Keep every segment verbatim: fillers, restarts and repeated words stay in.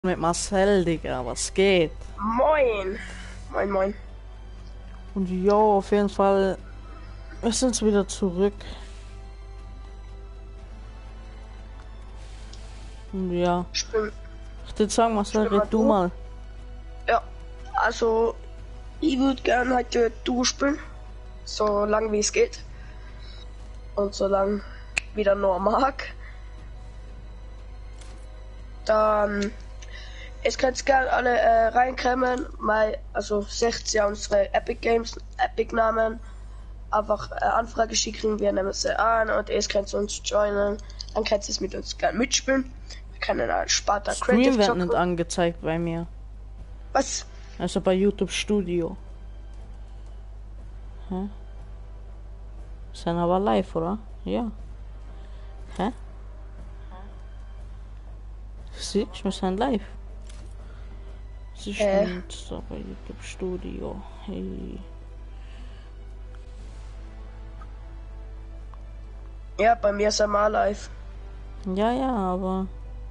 Mit Marcel, Digga, was geht? Moin! Moin, moin. Und jo, auf jeden Fall, wir sind wieder zurück. Und ja, Ich bin, ich würde sagen, Marcel, bin mal red du du. mal. ja, also, ich würde gerne heute du spielen. So lang wie es geht. Und so lang wieder nur mag. Dann, es könnt gerne alle äh, reinkrämen. Mal, also, seht ja unsere Epic Games, Epic Namen. Einfach äh, Anfrage schicken, wir nehmen sie an und es könnt uns joinen. Dann könnt ihr es mit uns gerne mitspielen. Wir können als Sparta Stream Creative wird zocken. nicht angezeigt bei mir. Was? Also bei YouTube Studio. Hä? Sind aber live, oder? Ja. Hä? Siehst du, wir sind live. Sie Äh. stimmt, so bei YouTube Studio. Hey. Ja, bei mir ist er mal live. Ja, ja, aber...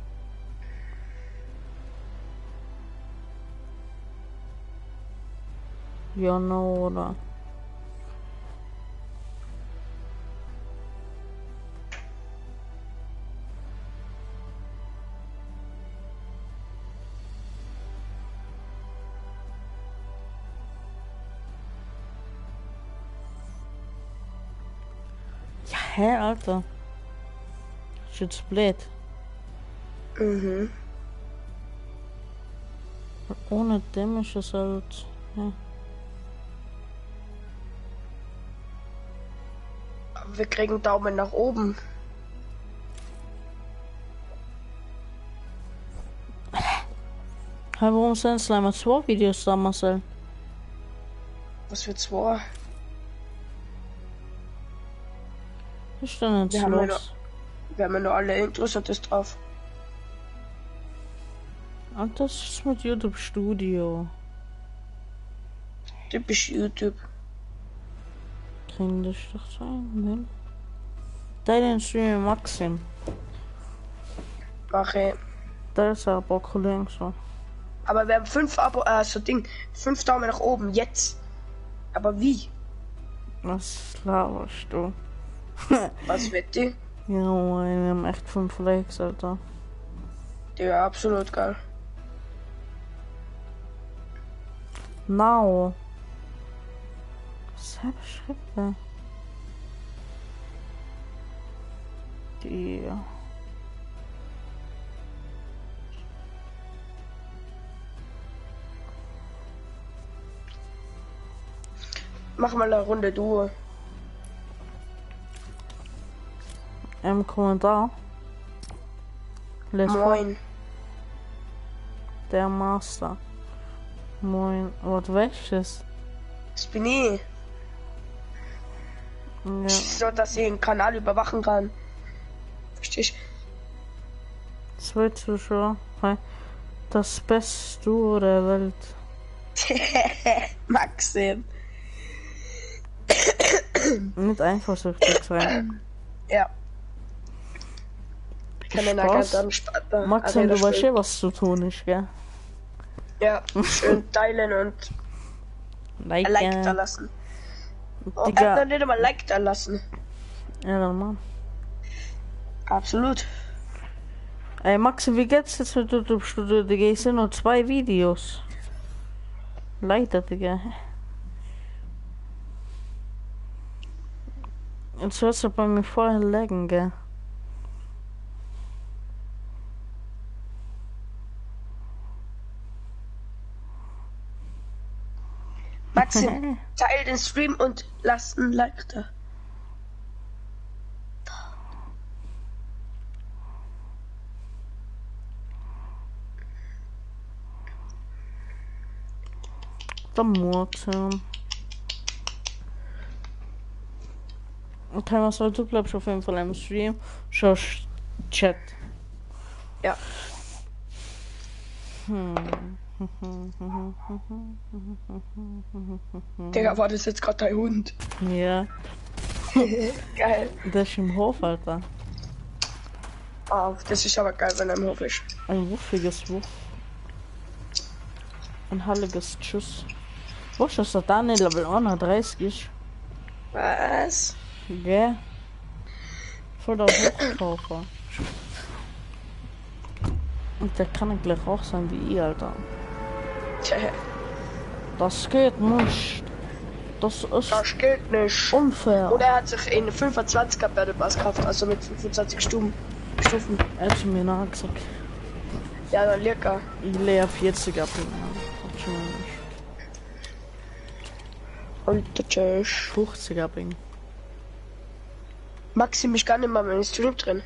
Ja, no, oder? Ja, hä, Alter? Ist jetzt blöd. Mhm. Ohne dem ist es halt... Ja. Wir kriegen Daumen nach oben. Hey, warum sind es leider zwei Videos da, Marcel? Was für zwei? Ist da nicht Wir haben ja los? Wir haben ja nur alle Intros und das drauf. Und das ist mit YouTube Studio. Typisch YouTube. Kriegen das doch sein, ne? Deinen Stream Maxim. Mache. Da ist aber Kollegen so. Aber wir haben fünf Abo, äh, so Ding. Fünf Daumen nach oben, jetzt. Aber wie? Was laberst du? Was wird die? Ja, Mann, wir haben echt fünf Likes, Alter. Ja, absolut geil. Now. Was hab ich geschrieben? Die. Mach mal eine Runde Duo. Im Kommentar. Les Moin. Der Master. Moin. Was welches? Das bin ich. Ja. So, dass ich den Kanal überwachen kann. Verstehst Zwei Zuschauer. Hey. Das beste Duo der Welt. du? Maxim. Nicht eifersüchtig sein. Ja. Ich kann den Spaß. ganz am Sparta. Maxim, Arena du weißt spielen. ja, was zu tun ist, gell? Ja, schön teilen und Like, ein Like da äh, lassen. Oh, er hat noch Digga. nicht einmal ein Like da lassen. Ja, dann Mann. Absolut. Ey, Maxim, wie geht's jetzt mit YouTube Studio? Digga, es sind nur zwei Videos. Leider, Digga. Jetzt hörst du bei mir vorher laggen, gell? Maxim, teil den Stream und lass ein Like da. Der Murten. Okay, was soll du bleibst auf jeden Fall im Stream? Schaust Chat. Ja. Hm. Digga, war das jetzt gerade dein Hund? Ja, Geil. der ist im Hof, Alter. Oh, das ist aber geil, wenn er im Hof ist. Ein wuffiges Wuff. Ein halliges Tschüss. Was ist das da nicht Level einunddreißig ist? Was? Gell? Voll der Hochkaufer. Und der kann ich gleich auch sein wie ich, Alter. Tja, Das geht nicht. Das ist das geht nicht. unfair. Und er hat sich in fünfundzwanziger Battle Pass gekauft, also mit fünfundzwanzig Stufen. Stufen. Er hat mir nachgesagt. Ja, dann lecker. Ich leer vierziger bin. Hat schon mal nicht. Und der Tschüss. fünfziger bin. Maxim ist gar nicht mal im Stream drin.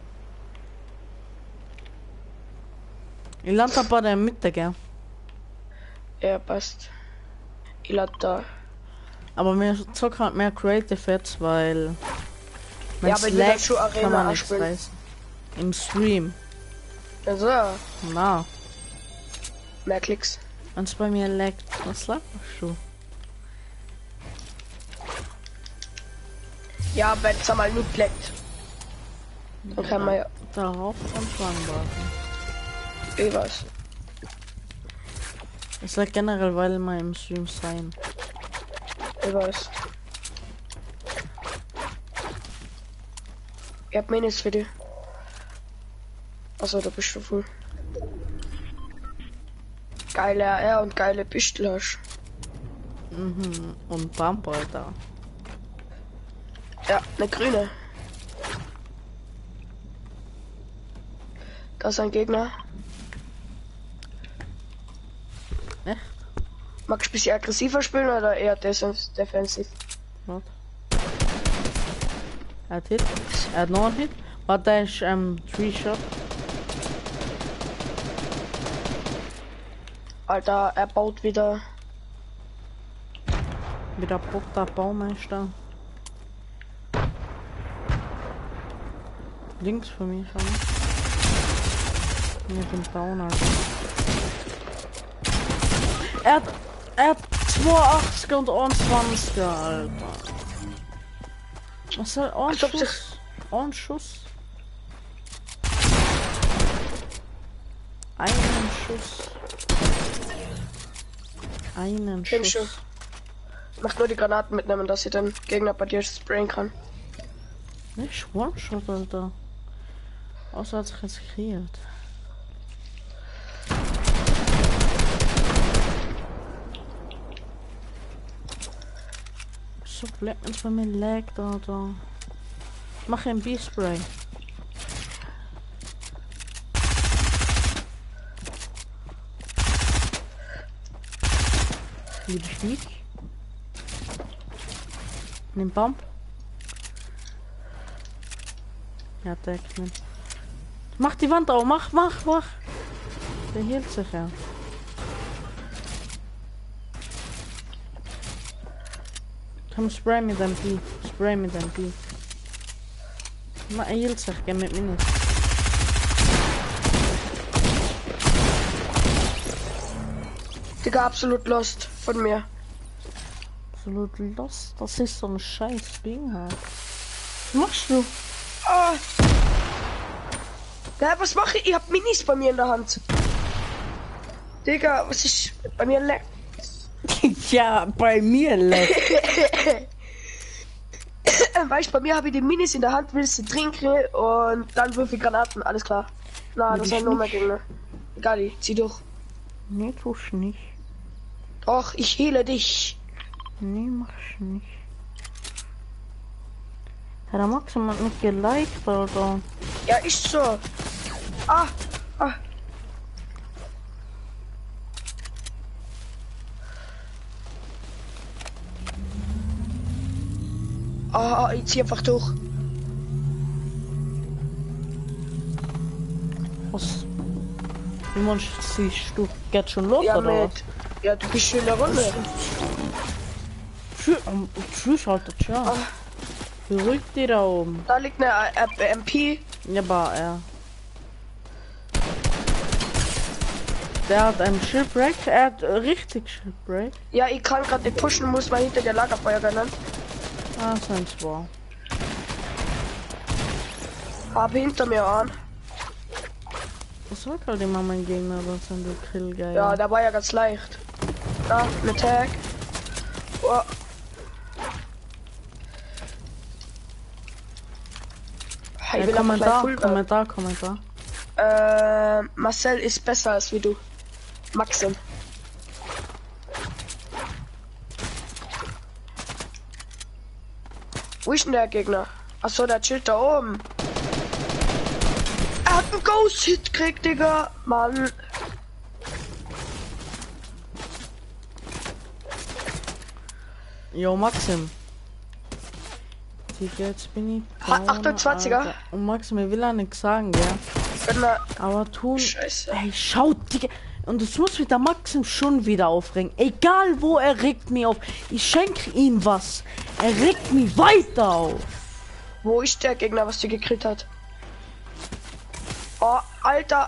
Ich lande bei der Mitte, gell? Ja, passt. Ich lade da. Aber mir zocken halt mehr Creative jetzt, weil... Ja, aber ich will das schon Arena kann man nichts anspielen. reißen. Im Stream. Also, Na, mehr Klicks. wenn's bei mir leckt. Was sagst du? Ja, wenn es einmal nicht leckt. Dann kann man ja. Darauf und Schwang warten. Ich weiß. Es leckt generell, weil wir im Stream sein. Ich weiß. Ich hab Minis für dich. Achso, da bist du voll. Geile A R und geile Pistole hast. Mhm. Und Bumper da. Ja, eine grüne. Da ist ein Gegner. Echt? Magst du ein bisschen aggressiver spielen oder eher defens- defensiv? Was? Er hat Hit. Er hat noch einen Hit. Warte, der ist ähm, Three Shot. Alter, er baut wieder. Wieder Bock der Baumeister. Links von mir schon. Ich bin down, Alter. Er hat, er hat zweiundachtzig und einundzwanzig, Alter. Was soll ein Als ob sich- Schuss? Ein Schuss. Einen Schuss. Einen Nimm Schuss. schon. Mach nur die Granaten mitnehmen, dass sie den Gegner bei dir sprayen kann. Nicht One-Shot, Alter. Außer hat sich jetzt kreiert. So blöd, wenn's bei mir laggt, Alter. Mach ein B-Spray. Liebe ich nicht. Nimm Bump. Ja, der knippt. Mach die Wand auf, mach, mach, mach. Der hielt sich ja. Komm, spray mit dem B. Spray mit dem B. Ma, er hielt sich, geh mit mir nicht. Digga, absolut lost von mir. Absolut los. Das ist so ein scheiß Ding halt. Was machst du? Ah. Ja, was mache ich? Ich hab Minis bei mir in der Hand. Digga, was ist bei mir leckt? Ja, bei mir leckt. Weißt du, bei mir habe ich die Minis in der Hand, willst du trinken und dann würfel Granaten, alles klar. Na, das Ich sind nur mehr nicht. Gegner. Egal, ich zieh durch. Nee, tust nicht. Doch, ich heile dich. Nee, machst nicht. Ja, der Max hat nicht geliked, Alter. Ja, ist so. Ah, ah. Ah, ich zieh einfach durch. Was? Wie meinst du, siehst du, geht schon los, Ja, oder mit. Ja, du bist schon in der Runde. was? Tschüss, um, tschüss, Alter, tschüss. Ah. Beruhig dich da oben. Da liegt eine äh, M P. Ja, aber er. Der hat einen Shipwreck, er hat äh, richtig Shipwreck. Ja, ich kann gerade nicht pushen, muss mal hinter der Lagerfeuer rennen. Ah, sein zwei. Habe hinter mir an. Das war gerade immer mein Gegner, das sind die Grillgeier. Ja, da war ja ganz leicht. Da, ein Tag. Oh. Hey, Hey, will aber gleich Kommentar, Full- Kommentar, Kommentar. Äh, Marcel ist besser als wie du. Maxim. Wo ist denn der Gegner? Achso, der chillt da oben. Er hat einen Ghost-Hit gekriegt, Digga. Mann. Jo, Maxim. Digga, jetzt bin ich. Ha- down, achtundzwanziger. Alter. Und Maxim, ich will ja nichts sagen, ja. Genau. Aber tun. Scheiße. Ey, schaut, Digga. Und das muss mit der Maxim schon wieder aufregen. Egal wo, er regt mich auf. Ich schenke ihm was. Er regt mich weiter auf. Wo ist der Gegner, was dir gekriegt hat? Oh, Alter.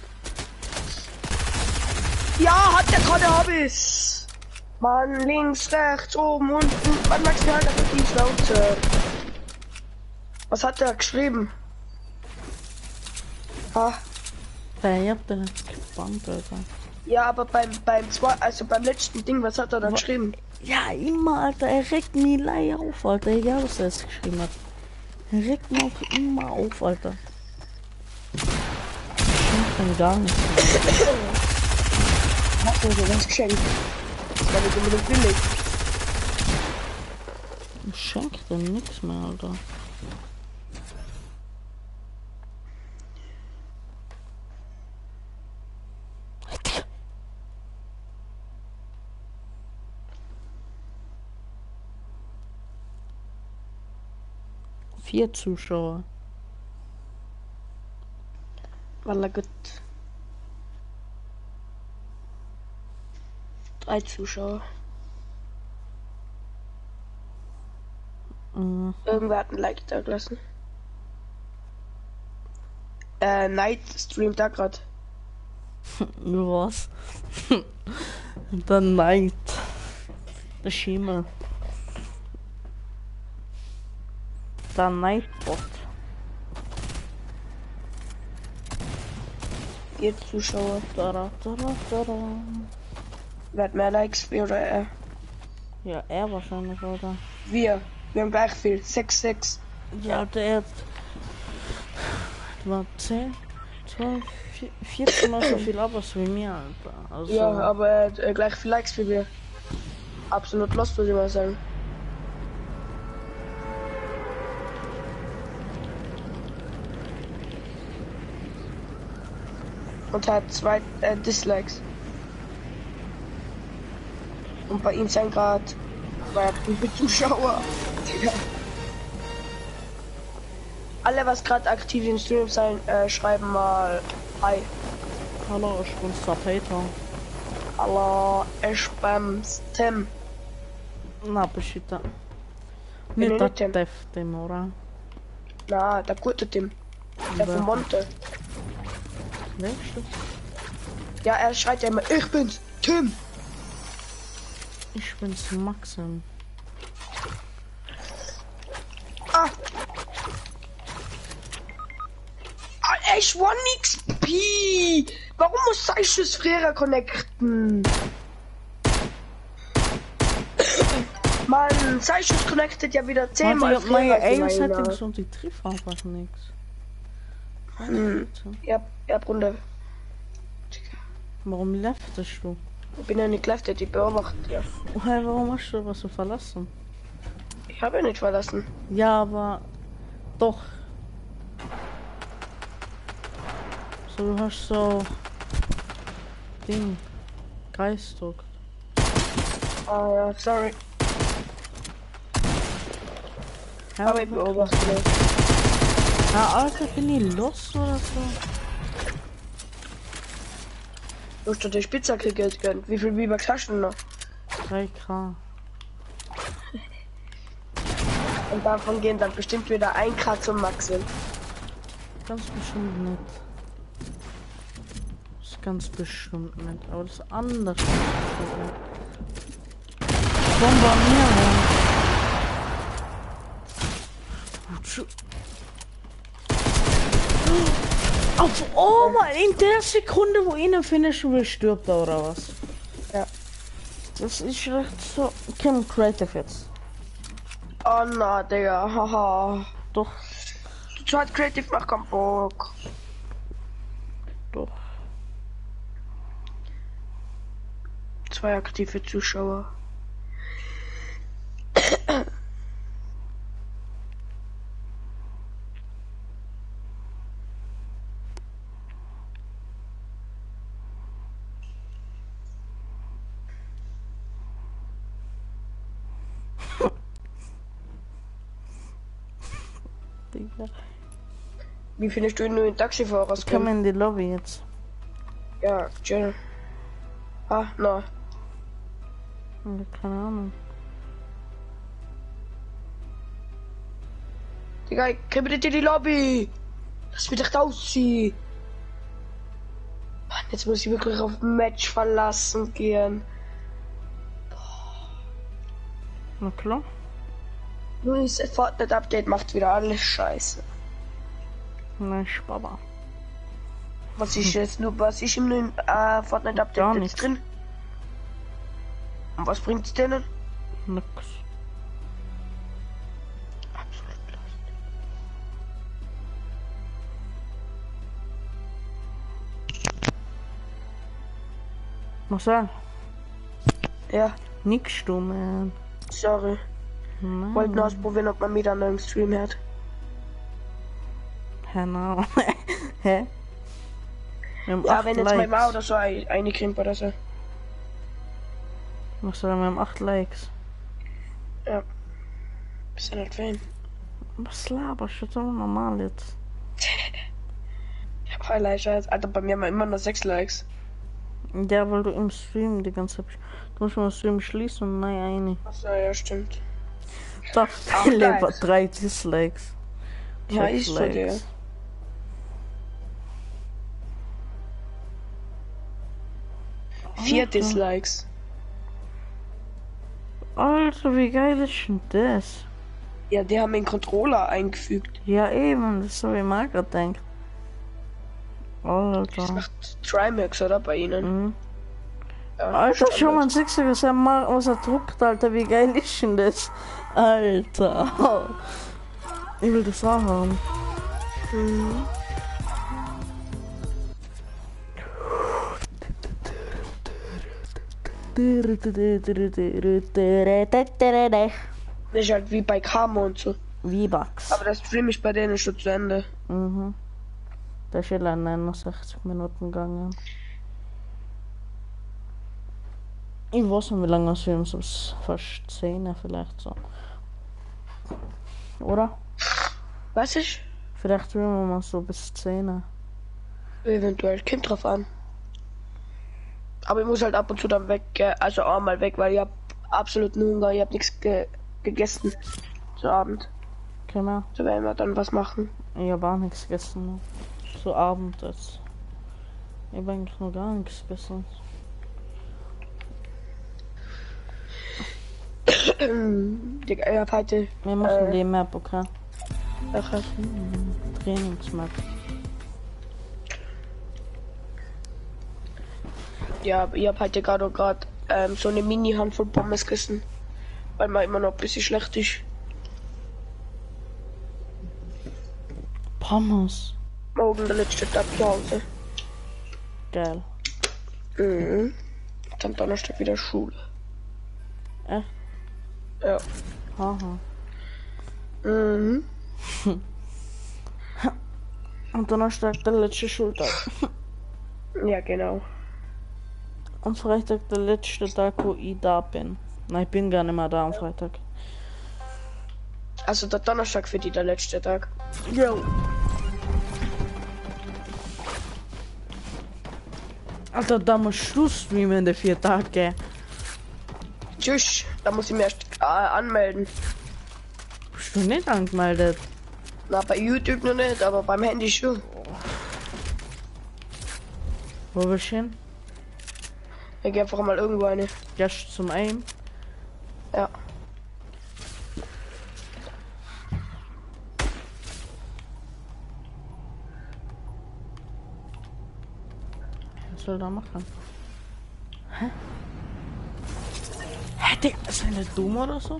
Ja, hat der gerade Hobbys. Mann, links, rechts, oben, unten. Was magst du halt auf die Schnauze? Was hat der geschrieben? Ah, Ey, ich hab den jetzt gespannt, Alter. ja, aber beim beim zwei, also beim letzten Ding, was hat er da Wa- geschrieben? Ja, immer, Alter. Er regt mich leider auf, Alter. Egal, was er jetzt geschrieben hat. Er regt mich auch immer auf, Alter. Ich kann gar nicht. Hat er dir was geschenkt? Das war nicht unbedingt billig. Ich schenke dir nichts mehr, Alter. Vier Zuschauer. Wallah gut. Drei Zuschauer. Mhm. Irgendwer hat ein Like da gelassen. Äh, Night streamt da grad. Was? Der Neid. Der Schimmel. Der Neidbot. Vier Zuschauer. Tada, tada, tada. Wer hat mehr Likes? Wir oder er? Ja, er wahrscheinlich, oder? Wir. Wir haben gleich viel. sechs, sechs. Ja, der hat. War zehn, zwölf, vierzehn Mal so viel Abos wie mir, Alter. Also, Ja, aber er hat äh, gleich viel Likes wie wir. Absolut lost, würde ich mal sagen. Und hat zwei äh, Dislikes. Und bei ihm sein Grad war wie viele Zuschauer. Digga. Alle, was gerade aktiv im Stream sein, äh, schreiben mal Hi. hallo, ich bin's, der Peter. Hallo, ich bin's Tim. Na, beschitta. Bin Nicht ich der nicht Tim? Def, dem, oder? Na, der gute Tim. Der Wer? von Monte. Weißt du? Ja, er schreit ja immer, ich bin's Tim. Ich bin's, Maxim. Ah. Ah, ich won X P. Warum muss Seisches Frera connecten? Mann, Seisches connectet ja wieder zehnmal. Warte, ich hab meine Frera Aim hinein, Settings und die trifft einfach nichts. Hm. Ja, ja, Runde. Warum leftest du? Ich bin ja nicht leftet, ich beobachte ja. Oh, hey, warum hast du was so verlassen? Ich habe ihn nicht verlassen. Ja, aber doch. So, du hast so Ding. Geistdruck. Ah ja, sorry. Ja, Aber ich beobachte nicht. ja, Alter, bin ich los oder so? Du hast doch die Spitze Geld gönnt. Wie viel V-Bucks hast du denn noch? drei K. Und davon gehen dann bestimmt wieder ein K zum Maxim. Ganz bestimmt nicht. Das ist ganz bestimmt nicht. Aber das andere. Bombardieren. Auf einmal in der Sekunde, wo ihn finishen will, stirbt er oder was? Ja. Das ist recht so. Kim Creative jetzt. Oh na, Digga, haha. Doch, Die zweite Creative macht keinen Bock. doch. Zwei aktive Zuschauer. Digga. Wie findest du den neuen Taxifahrer? Ich komme in die Lobby jetzt. Ja, chill. Ah, na. Ja, keine Ahnung. Digga, ich kriege nicht in die Lobby. Lass mich echt ausziehen. Mann, jetzt muss ich wirklich auf Match verlassen gehen. Na klar. Neues Fortnite-Update macht wieder alles scheiße. Nein, Baba. Was ist jetzt nur, was ist im neuen äh, Fortnite-Update Gar jetzt nichts. drin? Und was bringt's denen? Nix. Absolut lost. Marcel, Ja, nix du, man. sorry. Nein. Wollte nur ausprobieren, ob man wieder einen neuen Stream hat. Genau. Hä? Wir haben Ja, acht wenn jetzt mein Likes. Mau oder so ein- eine kriegt oder so. Marcel, wir haben acht Likes. Ja. Bisschen halt Fan. Was laberst du? Das ist doch normal jetzt. Ich hab Highlight Scheiß. Alter, bei mir haben wir immer nur sechs Likes. Ja, weil du im Stream die ganze Zeit. Du musst mal den Stream schließen und nein, eine. Achso, ja, stimmt. Da Acht lieber Likes. drei Dislikes. Ja, Sechs ist so, Digga. Vier Dislikes. Alter, wie geil ist denn das? Ja, die haben den Controller eingefügt. Ja, eben, das ist so wie Margaret denkt. Das Alter. macht Trimax, oder? Bei ihnen. Mhm. Ja, Alter, schau mal, Standard. siehst du, was er, ma- was er druckt, Alter, wie geil ist denn das? Alter. Ich will das auch haben. Mhm. Das ist halt wie bei Karma und so. V-Bucks. Aber der Stream ist bei denen schon zu Ende. Mhm. Der ist ja neunundsechzig Minuten gegangen. Ich weiß nicht, wie lange das Film so ist. Fast zehn vielleicht so. Oder? Was ist? Vielleicht will man mal so bis zehn. Eventuell, kommt drauf an. Aber ich muss halt ab und zu dann weg, äh, also auch mal weg, weil ich hab absolut nur Hunger, ich hab nichts ge gegessen zu Abend. Genau. So werden wir dann was machen. Ich habe auch nichts gegessen. Ne? So Abend jetzt. Ich habe eigentlich noch gar nichts gegessen. Digga, ich hab heute Wir machen Äh. die Map, okay? nachher. Trainingsmap. Ja, ich hab heute gerade gerade ähm, so eine Mini-Handvoll Pommes gegessen, weil man immer noch ein bisschen schlecht ist. Pommes. Morgen der letzte Tag zu Hause. Geil. Mhm. Jetzt am Donnerstag wieder Schule. Echt? Ja. Haha. Mhm. Und Donnerstag der letzte Schultag. Ja, genau. Und Freitag der letzte Tag, wo ich da bin. Nein, ich bin gar nicht mehr da am Freitag. Also der Donnerstag für die der letzte Tag. Jo. Alter, da musst du streamen in den vier Tagen. Tschüss. Da muss ich mir erst äh, anmelden. Bist du nicht angemeldet? Na, bei YouTube noch nicht, aber beim Handy schon. Wo bist du hin? Ich geh einfach mal irgendwo eine. Gehst du zum Aim? Ja. Was soll er da machen? Hä? Hä, Digga, ist er nicht dumm oder so?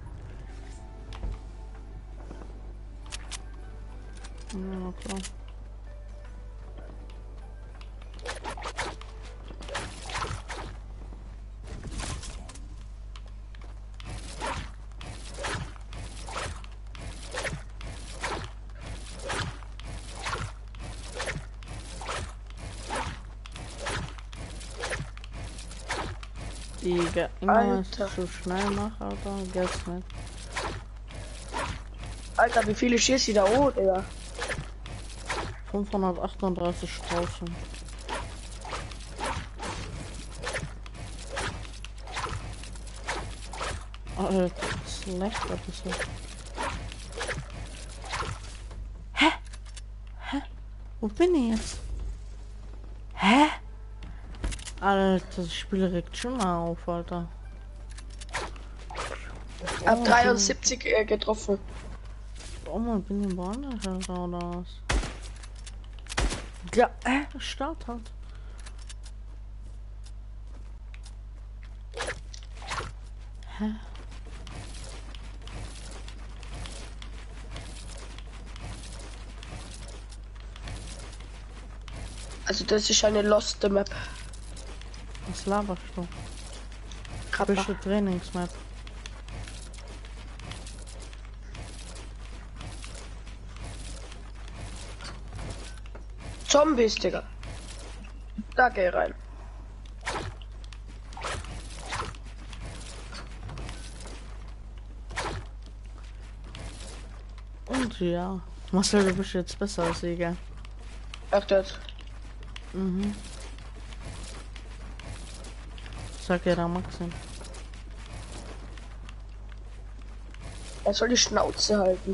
Ja, klar. Digga, immer was Alter. so schnell mache, Alter, geht's nicht. Alter, wie viele schießt die da hoch, Digga? fünfhundertachtunddreißigtausend. Alter, das ist schlecht, das ist so. Hä? Hä? Wo bin ich jetzt? Hä? Alter, das Spiel regt schon mal auf, Alter. Hab Oh, dreiundsiebzig äh, getroffen. Oh man, bin ich woanders, Alter, oder was? Ja, äh, Start halt. Hä? Also das ist eine lost Map. Was laberst du? Kappa. Frische Trainingsmap. Zombies, Digga. Da geh rein. Und ja. Marcel, du bist jetzt besser als ich, gell? Ach das. Mhm. Sag ja da Maxim. Er soll die Schnauze halten.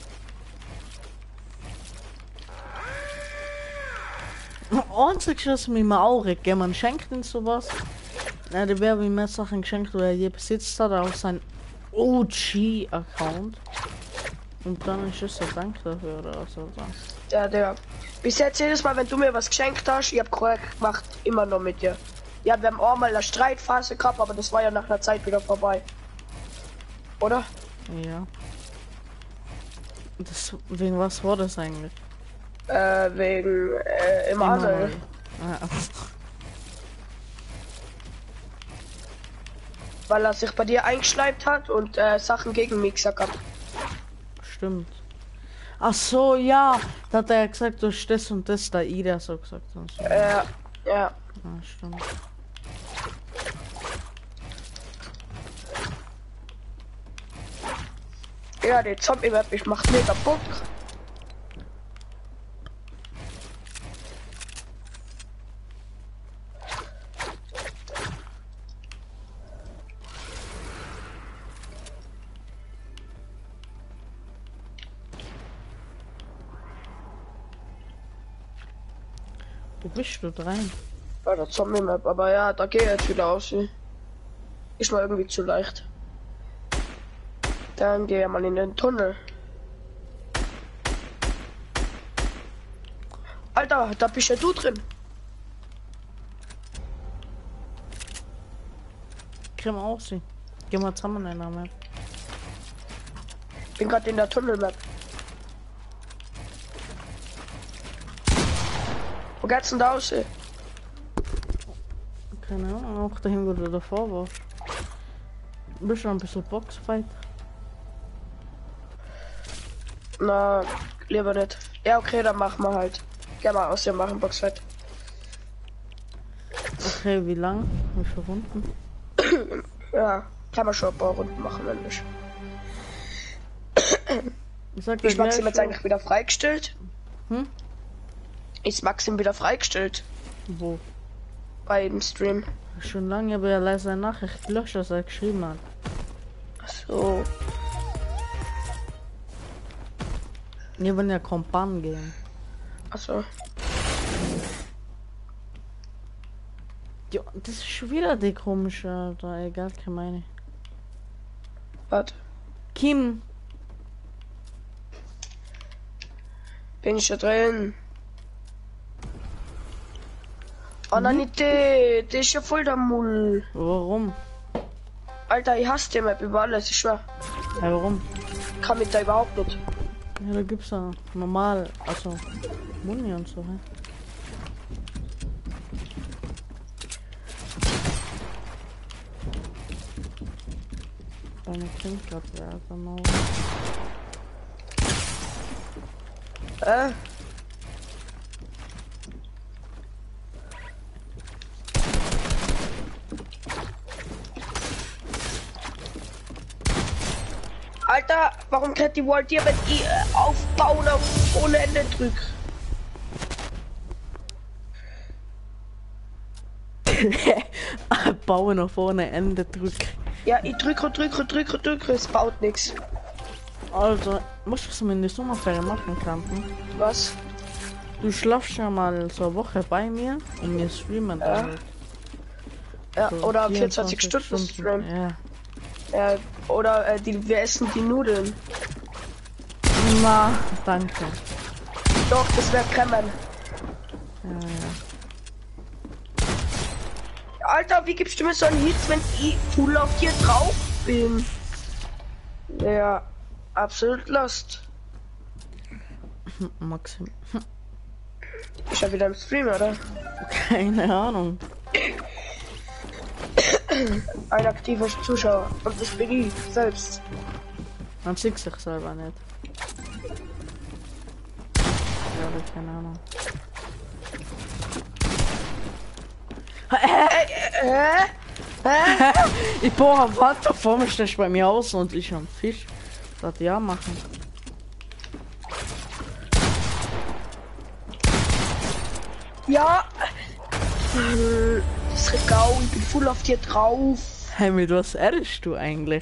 Einzig ist mir mal auch gell? Man schenkt ihn sowas. Ja, der wäre wie mehr Sachen geschenkt, wo er je besitzt hat, auf sein O G-Account. Und dann ist es ja Dank dafür oder so. Ja, Digga. Bis jetzt jedes Mal, wenn du mir was geschenkt hast, ich hab korrekt gemacht, immer noch mit dir. Ja, wir haben auch mal eine Streitphase gehabt, aber das war ja nach einer Zeit wieder vorbei. Oder? Ja. Das, wegen was war das eigentlich? Äh, wegen äh, Emanuel. Ja. Weil er sich bei dir eingeschleimt hat und äh, Sachen gegen mich gesagt hat. Stimmt. Ach so, ja. Da hat er gesagt, du das und das, da Ida so gesagt. Und so. Äh, ja. Ja, stimmt. Ja, die Zombie-Map, ich mach mega Bock. Wo bist du rein? Bei der Zombie-Map, aber ja, da geht jetzt wieder aus. Ist mal irgendwie zu leicht. Dann geh mal in den Tunnel. Alter, da bist ja du drin. Kriegen wir auch sie. Gehen wir zusammen in der Map. Bin gerade in der Tunnel-Map. Wo geht's denn da aus? Ey? Keine Ahnung, auch dahin, wo du davor warst. Bist du ein bisschen Boxfight? Na, lieber nicht. Ja, okay, dann machen wir halt. Geh mal aus, wir machen Boxfight. Okay, wie lang? Wie viele Runden? Ja, kann man schon ein paar Runden machen, wenn nicht. Sag Ist dir Maxim gleich jetzt eigentlich wieder freigestellt? Hm? Ist Maxim wieder freigestellt? Wo? Bei dem Stream. Schon lange, aber er leider seine Nachricht gelöscht, dass er geschrieben hat. So. Wir wollen ja Kompan gehen. Achso. Ja, das ist schon wieder die komische, Alter. Egal, keine meine. Warte. Kim. Bin ich da drin? Oh nein, nicht die, die ist ja voll der Mull. Warum? Alter, ich hasse die Map über alles, ich schwör. Ja, warum? Kann mit da überhaupt nicht. Ja, da gibt's ja normal, also Muni und so, hä? Deine Kind grad, ja, genau. Äh? Alter, warum kennt die Wall dir, wenn ich äh, aufbauen auf ohne Ende drück? Bauen auf ohne Ende drück. Ja, ich drücke und drücke und drücke und drücke, es baut nichts. Also, musst du was man in der Sommerferien machen kann? Hm? Was? Du schlafst ja mal so eine Woche bei mir und wir streamen Ja. dann. Ja, So oder vierundzwanzig Stunden Stream. Ja. Ja, oder äh, die, wir essen die Nudeln. Na, danke. Doch, das wäre Kremmen. Ja, ja. Alter, wie gibst du mir so einen Hit, wenn ich full auf dir drauf bin? Ja, absolut lost. Maxim. Ich hab wieder im Stream, oder? Keine Ahnung. Ein aktiver Zuschauer. Und das bin ich selbst. Man sieht sich selber nicht. Ja, das keine Ahnung. Hä? Hä? Ich bohre Wasser vor mir, stehst bei mir aus und ich am Fisch. Das ja machen. Ja. Das Regal, ich bin voll auf dir drauf. Hey, mit was ehrst du eigentlich?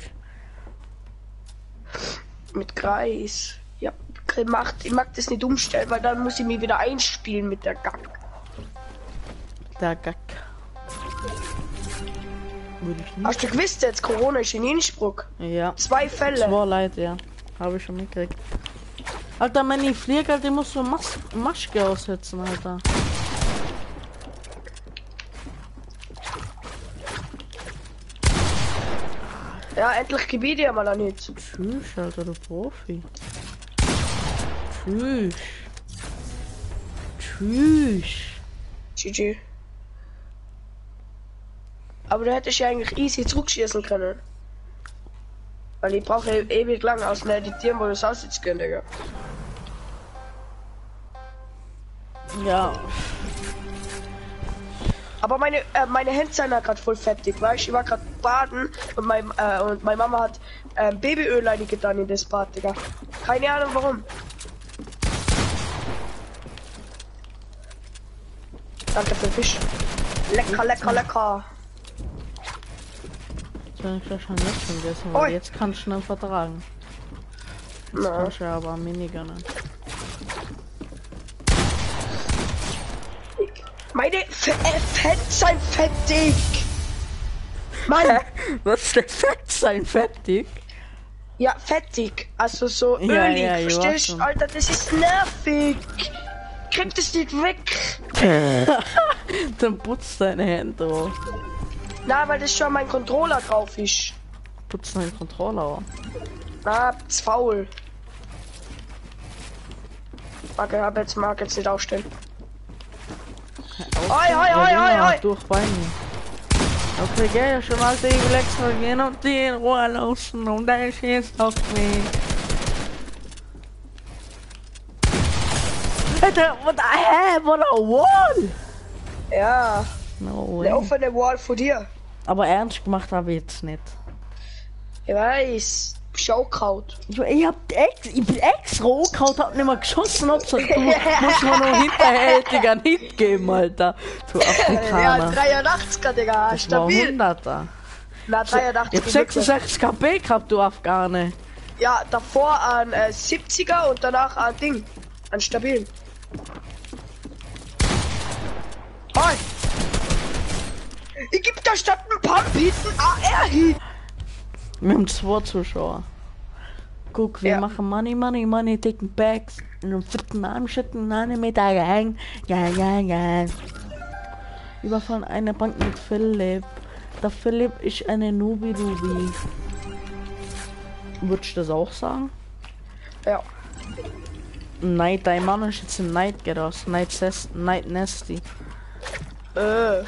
Mit Kreis. Ja, gemacht. Ich mag das nicht umstellen, weil dann muss ich mich wieder einspielen mit der Gack. Der Gack. Würde ich nicht. Hast du gewusst, jetzt Corona ist in Innsbruck? Ja. Zwei Fälle. Zwei Leute, ja. Habe ich schon mitgekriegt. Alter, wenn ich fliege, Alter, muss so Mas Maske aussetzen, Alter. Ja, endlich gebiete ich mal nicht. Tschüss, Alter, du Profi. Tschüss. Tschüss. G G. Aber du hättest ja eigentlich easy zurückschießen können. Weil ich brauche e ewig lang aus dem Editieren, wo du es aussitzen können, Digga. Ja. Aber meine äh, meine Hände sind ja gerade voll fettig, weißt du? Ich war gerade baden und mein äh, und meine Mama hat äh, Babyöl eingetan in das Bad, Digga. Keine Ahnung warum. Danke für den Fisch. Lecker, lecker, lecker. Das habe ich ja schon jetzt vergessen, Oi. weil jetzt kann ich schnell vertragen. Das Na. kann ich ja aber weniger nicht. Meine F äh, Fett sein fettig. Mann. Was ist denn fett sein, fettig? Ja, fettig. Also so Ja, ölig. ja, ich weiß Verstehst schon. du? Alter, das ist nervig. Krieg das nicht weg. Dann putzt deine Hände auf. Na, weil das schon mein Controller drauf ist. Putzt deinen Controller auf. Na, ist faul. Warte, hab jetzt mag jetzt nicht aufstellen. Oi, oi, oi, oi, oi. Durch bei mir. Okay, geh ja schon mal die Elektro gehen und die in Ruhe lassen und dann schießt auf mich. Alter, what the hell? What a wall! Ja, No eine way. offene Wall vor dir. Aber ernst gemacht habe ich jetzt nicht. Ich weiß. Schaukraut. Ich, ich hab ex, ich bin extra angehauen, hab nicht mehr geschossen, hab gesagt, du musst mir noch hinterhältig einen Hit geben, Alter. Du Ja, Afrikaner. dreiundachtziger, Digga. Das war Stabil. hunderter. Na, dreiundachtzig. Ich hab sechsundsechzig K P gehabt, du Afghane. Ja, davor an äh, siebziger und danach an Ding. An stabilen. Hi! Ich geb da statt ein Pump hinten A R hin. Wir haben zwei Zuschauer. Guck, wir Ja. machen Money, Money, Money, taking bags. Und dann fitten Arm schütten, Nane mit der Gang. Ja, ja, ja. Überfallen eine Bank mit Philipp. Der Philipp ist eine Nubi-Dubi. Würdest du das auch sagen? Ja. Nein, dein Mann ist jetzt ein Night Geras. Night, Ses Night Nasty. Äh.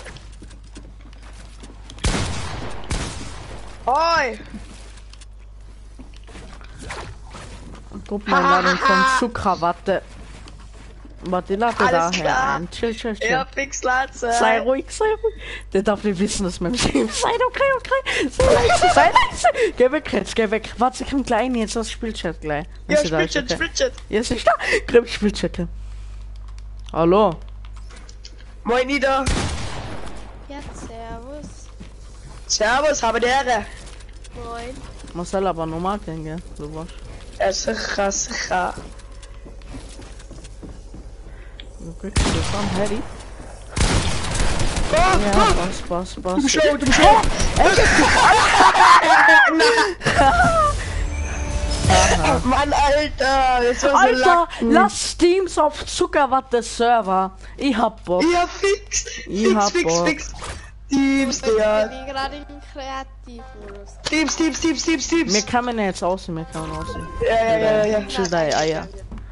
Hoi! Gruppeneinladung von Zuckerwatte. Warte, lade Alles daher klar. ein. Chill, chill, chill. Ja, fix Latze. Sei ruhig, sei ruhig. Der darf nicht wissen, dass mein Team sei okay, okay. Sei leise, sei leise. Geh weg jetzt, geh weg. Warte, ich komm gleich jetzt das Spielchat gleich. Ja, Ist da, ist Spielchat, okay. Spielchat. Jetzt ist da. Grimm Spielchat. Hallo. Moin, Nieder. Ja, servus. Servus, habe die Ehre. Moin. Marcel aber normal kennen, gell? Du warst. Ja, sicher, sicher. Du kriegst das an, Harry. Oh, Ja, oh. Spaß, Spaß, Spaß. Du Show, du Show. Mann, Alter. Jetzt so Alter, lacken. lass Teams auf Zuckerwatte Server. Ich hab Bock. Ja, fix. Ich Fix, hab fix, Bock. fix. Teams, Ich der. bin gerade im Kreativmodus. Teams, Teams, Teams, Teams, Teams. Mir kann man jetzt aussehen, mir kann man aussehen. Ja, ja, ja, ja. Chill deine Eier.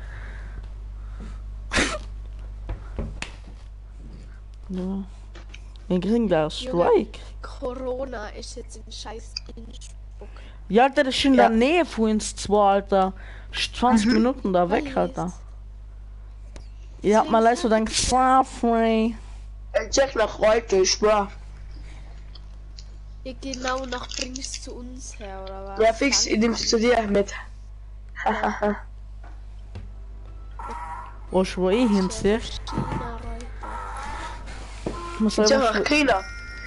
Ja. Wir kriegen gleich Strike. Corona ist jetzt ein scheiß Innsbruck. Ja, Alter, das ist in Ja. der Nähe von uns zwei, Alter. zwanzig Minuten da weg, Alter. Ihr habt mal leid so denkt, Safari. Ich check nach heute, ich schwör. Ihr genau nach bringst zu uns her, oder was? Ja, fix, ich nehm's zu dir mit. Hahaha. Wo ich wo ich hinziehe. China, Leute. Ich muss Ich selber nach China.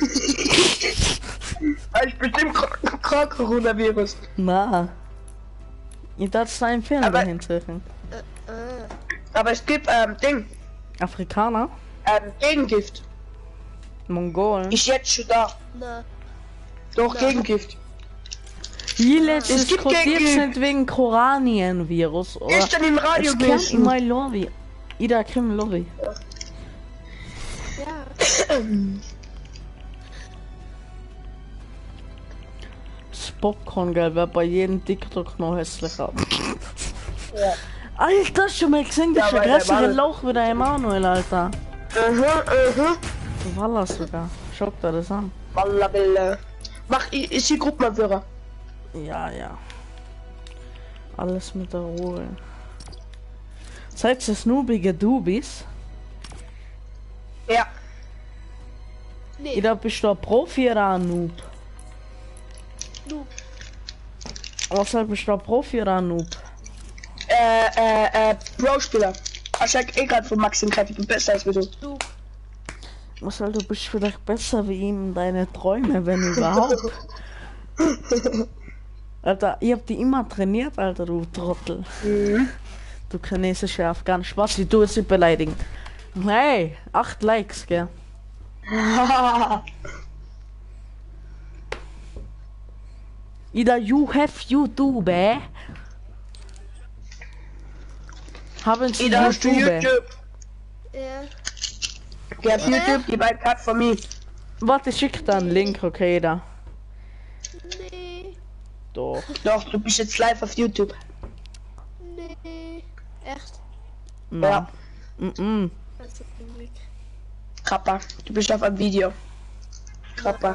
Ich bestimmt krank Coronavirus. Na. Ich darf es empfehlen, Aber- dahin zu gehen. Äh, Aber es gibt, ähm, Ding, Afrikaner, ähm, Gegengift. Mongolen. Ist jetzt schon da. na, Doch, Na. Gegengift. Jiletz Es ist gibt kodiert gegen- sind wegen Koranien-Virus, oder? Ist dann im Radio Es kann gewesen. in mein Lobby. Ida Kim Lobby. ja. Das Popcorn, gell, wird bei jedem TikTok noch hässlicher. Ja. Alter, schon mal gesehen, das Ja, ist der weil der größere Mann- Lauch wie der Emanuel, Alter. Mhm, mhm. So war das sogar. Schau dir das an. Wallabille. Mach, ich, ich die Gruppenführer. Ja, ja. Alles mit der Ruhe. Seid ihr snoobige Dubis? Ja. Nee, Ida, bist du ein Profi oder ein Noob? du. Was bist du ein Profi oder ein Noob? Äh, äh, äh, Pro-Spieler. Ich sag eh grad von Maxim Kreativ, ich bin besser als du. Du. Marcel, du bist vielleicht besser wie ihm in deine Träume, wenn überhaupt. Alter, ich hab die immer trainiert, Alter, du Trottel. Mhm. Du chinesische Afghan. Spaß, ich tu es nicht beleidigen. Hey, acht Likes, gell? Ida, you have YouTube, eh? Haben Sie Ida, hast du YouTube? YouTube? Ja. Geh auf YouTube, die beiden Cut von mir. Warte, schick da einen Link, okay, Ida. Nee. Doch. Doch, du bist jetzt live auf YouTube. Nee. Echt? Na. Ja. Mhm. Also zum Glück. Kappa, du bist auf einem Video. Kappa.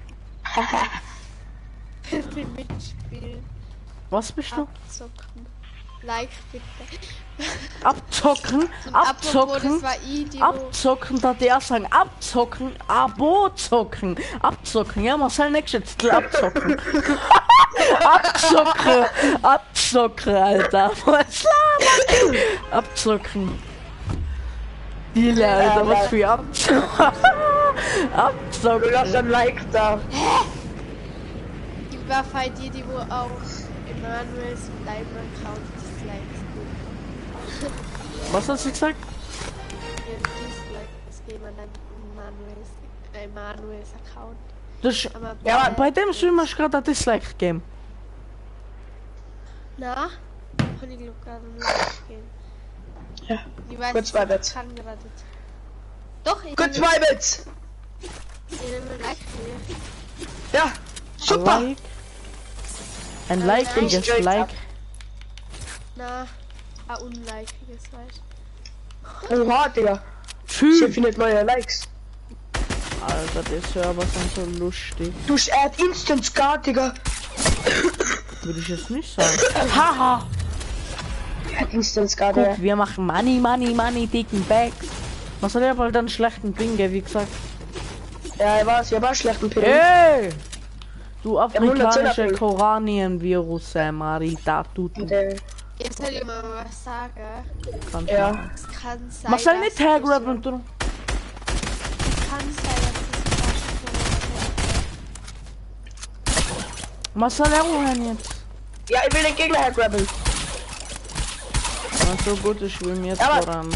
Ich will mitspielen. Was bist du? Abzocken. Like bitte. Abzocken, Und apropos, abzocken, das war ich, die wo- abzocken, da der sagen, abzocken, Abo zocken, abzocken, ja, Marcel nächstes abzocken. Abzocken, abzocken, Alter, was labert? Abzocken. Die Alter, was für abzocken. Du Abzocken. hast ein Like da. Ich war bei dir, die wo auch Emanuels Live-Account Dislikes gibt. Was hast du gesagt? Ja, Dislikes geben an Emanuels, äh, Emanuels Account. Das, Aber ja, bei- bei dem Stream hast du gerade ein Dislike gegeben. Na? Kann ich glaub gerade ein Like geben. Ja. Ich weiß Gut, zwei nicht, Bits. ich kann gerade nicht. Doch, ich Gut, zwei Bits. Ihr Like hier. Ja, super. Ein Like. Ein likeiges straight Like. up. Na, ein unlikeiges halt. Oha, Digga. Tschüss. Sie findet neue Likes. Alter, die Server sind so lustig. Du er Instant Scar, Digga. Würde ich jetzt nicht sagen. Haha. Er hat Instant Scar, der. Guck, wir machen Money, Money, Money, dicken Bags. Was hat er wohl dann schlechten Ping, wie gesagt? Ja, er war es, er war schlecht im Ping. Ey! Du afrikanische hundertzehner Ping. Koranien-Virus, äh, Marita, du, du. Der, Jetzt soll ich mal was sagen. Kannst ja. machen. Es kann sein, Mach soll dass nicht Tag du rappen, du. so- kann sein, dass das Was soll er holen jetzt? ja, ich will den Gegner hergraben. Na, so gut, ich will mir jetzt Aber- voran.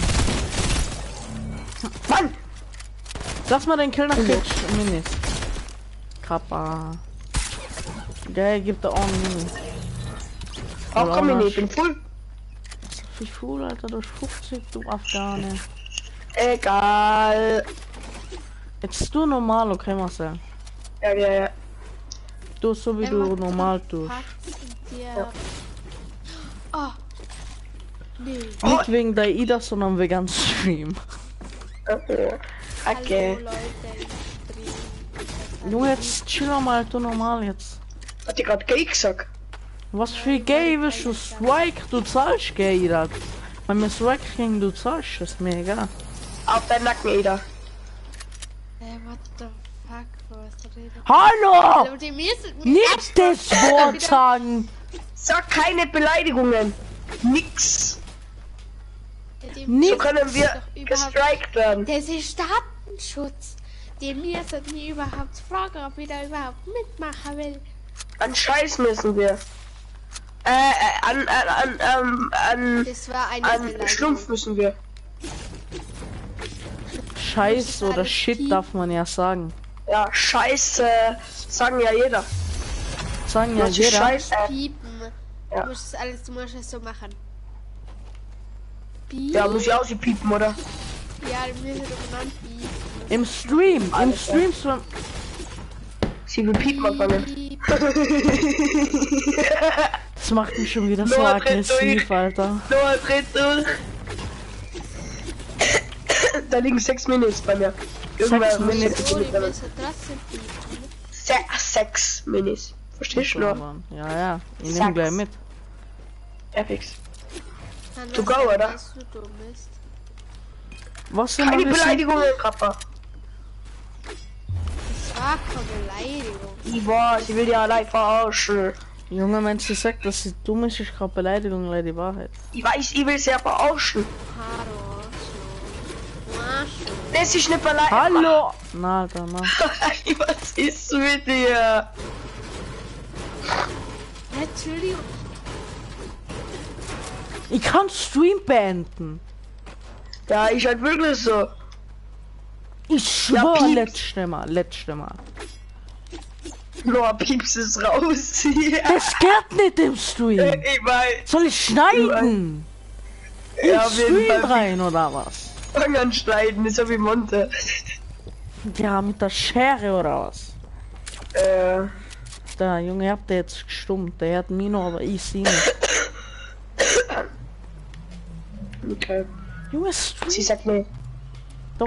Mann! Lass mal den Kill nach Kitsch, Minis. Kappa. Geil, gibt er auch einen Mini. Oh, komm, Lona, ich bin full. Wie cool, Alter, durch fünfzig, du Afghane. Egal. Jetzt du normal, okay, Marcel. Ja, ja, ja. Du so wie Er du macht normal Patz tust. und dir- Ja. Oh. Nee. Oh. Nicht wegen der Ida, sondern wegen ganz Stream. Okay. Okay. Hallo Leute im Stream. Junge, jetzt chill mal, du normal jetzt. Hat die gerade gay gesagt? Was für gay bist du? Strike, du zahlst gay, das. Wenn wir Strike kriegen, du zahlst, ist mir egal. Auf deinen Nacken, Ida. Hey, what the fuck, was redet? Hallo! Hallo, die mir ist Nicht das Wort sagen! Sag keine Beleidigungen. Nix. Die Nicht- So können wir doch überhaupt- gestrikt werden. Das ist Datenschutz. Die mir sollte nie überhaupt fragen, ob ich da überhaupt mitmachen will. An Scheiß müssen wir. Äh, äh an, an, an, ähm, an, Das war eine an Beleidigung. Schlumpf müssen wir. Scheiß oder Shit darf man ja sagen. Ja, Scheiße. Sagen ja jeder. Sagen ja Das ist jeder. Scheiße. Piepen. Ja. Du musst es alles, du musst es so machen. Piep. Ja, muss ich auch sie piepen, oder? Ja, wir müssen doch mal piepen. Im Stream, im Alles klar. Stream, Stream. Sie will piepen anfangen. Piep. Das macht mich schon wieder so Noah, dreh aggressiv, durch. Alter. Noah, dreht durch. Da liegen sechs Minis bei mir. Irgendwer muss Minis. jetzt Oh, die mit damit. müssen trotzdem piepen. Se sechs Minis. Verstehst du noch? Ja, ja, ich nehme Sechs. gleich mit. Fx. Kann To das go, sein, oder? dass du dumm bist? Was soll Keine man wissen? Beleidigungen, Kappa. Das war keine Beleidigung. Ivo, sie will ja allein verarschen. Junge, wenn sie sagt, dass sie dumm ist, ist gerade Beleidigung, leider die Wahrheit. Ich weiß, ich will sie ja verarschen. Hallo. Marscho. Das ist eine Beleidigung. Hallo! Na, Alter, na. Was ist mit dir? Entschuldigung. Ich kann Stream beenden. Ja, ich halt wirklich so. Ich Ja, schwör, pieps. letzte Mal, letzte Mal. Noah, Pieps ist raus. Ja. Das geht nicht im Stream. Ich weiß. Soll ich schneiden? Ja, Im auf jeden Stream Fall. rein oder was? Fang an schneiden, ist so wie Monte. Ja, mit der Schere oder was? Äh, Der Junge, habt ihr jetzt gestummt. Der hat mich noch, aber ich sie nicht. okay. Junge, Stream. Sie sagt nee. Doch.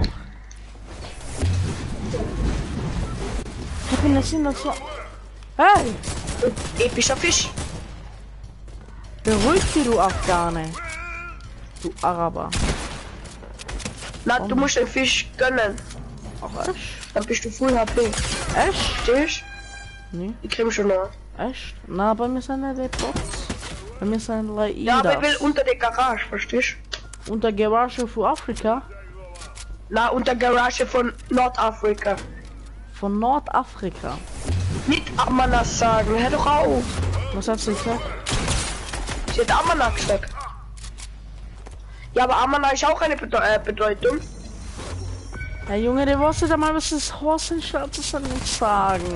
Ich bin das hin dazu. Hey! Epischer Fisch. Beruhig dich, du Afghane. Du Araber. Na, du musst den Fisch gönnen. Ach, echt? Dann bist du Full H P. Echt? Verstehst Nee, du? Ich krieg schon noch. echt? Na, bei mir sind ja die Bots. Bei mir sind drei Ja, aber ich will Idas. unter der Garage, verstehst Und der Garage für Afrika. du? Na, unter Garage von Nordafrika. Von Nordafrika. Nicht Amanas sagen, hör doch auf. Was hat sie gesagt? Sie hat Amana gesagt. Ja, aber Amana ist auch eine Bede äh, Bedeutung. Hey Junge, der wusste da mal, was das Horst statt das soll nicht sagen.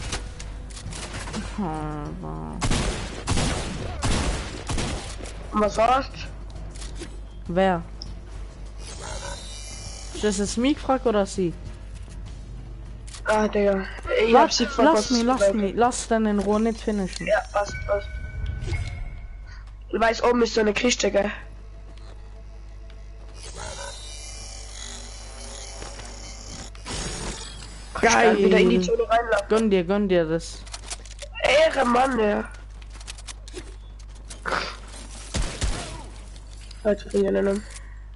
Aber Und was war's? wer? Ist das jetzt mich gefragt oder sie? Ah, Digga. Ich hab Lass, sie lass mich, lass mich, lass dann in Ruhe nicht finishen. Ja, passt, passt. Du weißt, oben ist so eine Kiste, gell? Geil. Wieder in die Zone reinlaufen. Gönn dir, gönn dir das. Ehre, Mann, ja. Heute kriegen wir einen.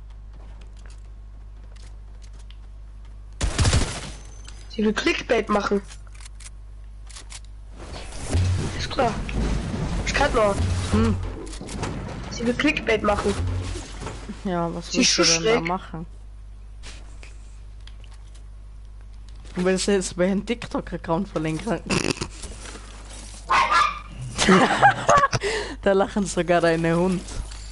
Sie will Clickbait machen. Ist klar. Ich kann noch. Hm. Sie will Clickbait machen. Ja, was Sie willst du ist denn schräg. da machen? Du willst jetzt bei einem TikTok-Account verlinken. Da lachen sogar deine Hund.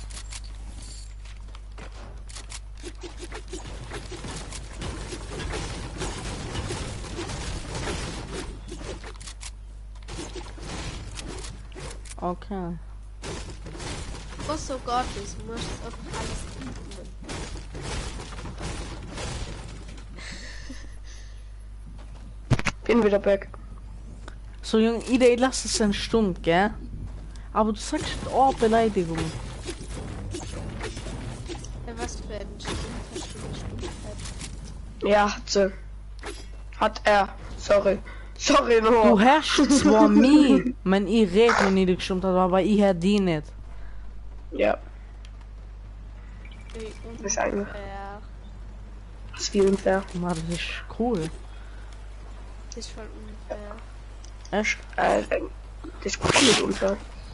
Okay. Was so Gott ist, du musst auf alles üben. Bin wieder back. So, Junge, Idee, lass es eine Stunde, gell? Aber du sagst oh Beleidigung. Ja, was für ein Stunde, Ja, hat sie. Hat er. Sorry. Sorry, Du no. herrschst zwar mich, wenn ich rede, wenn ich gestimmt habe, aber ich hör die nicht. Ja, Wie ist eigentlich. unfair. Das ist viel unfair. Mann, das ist cool. Das ist voll unfair. Echt? Äh, das ist cool unfair.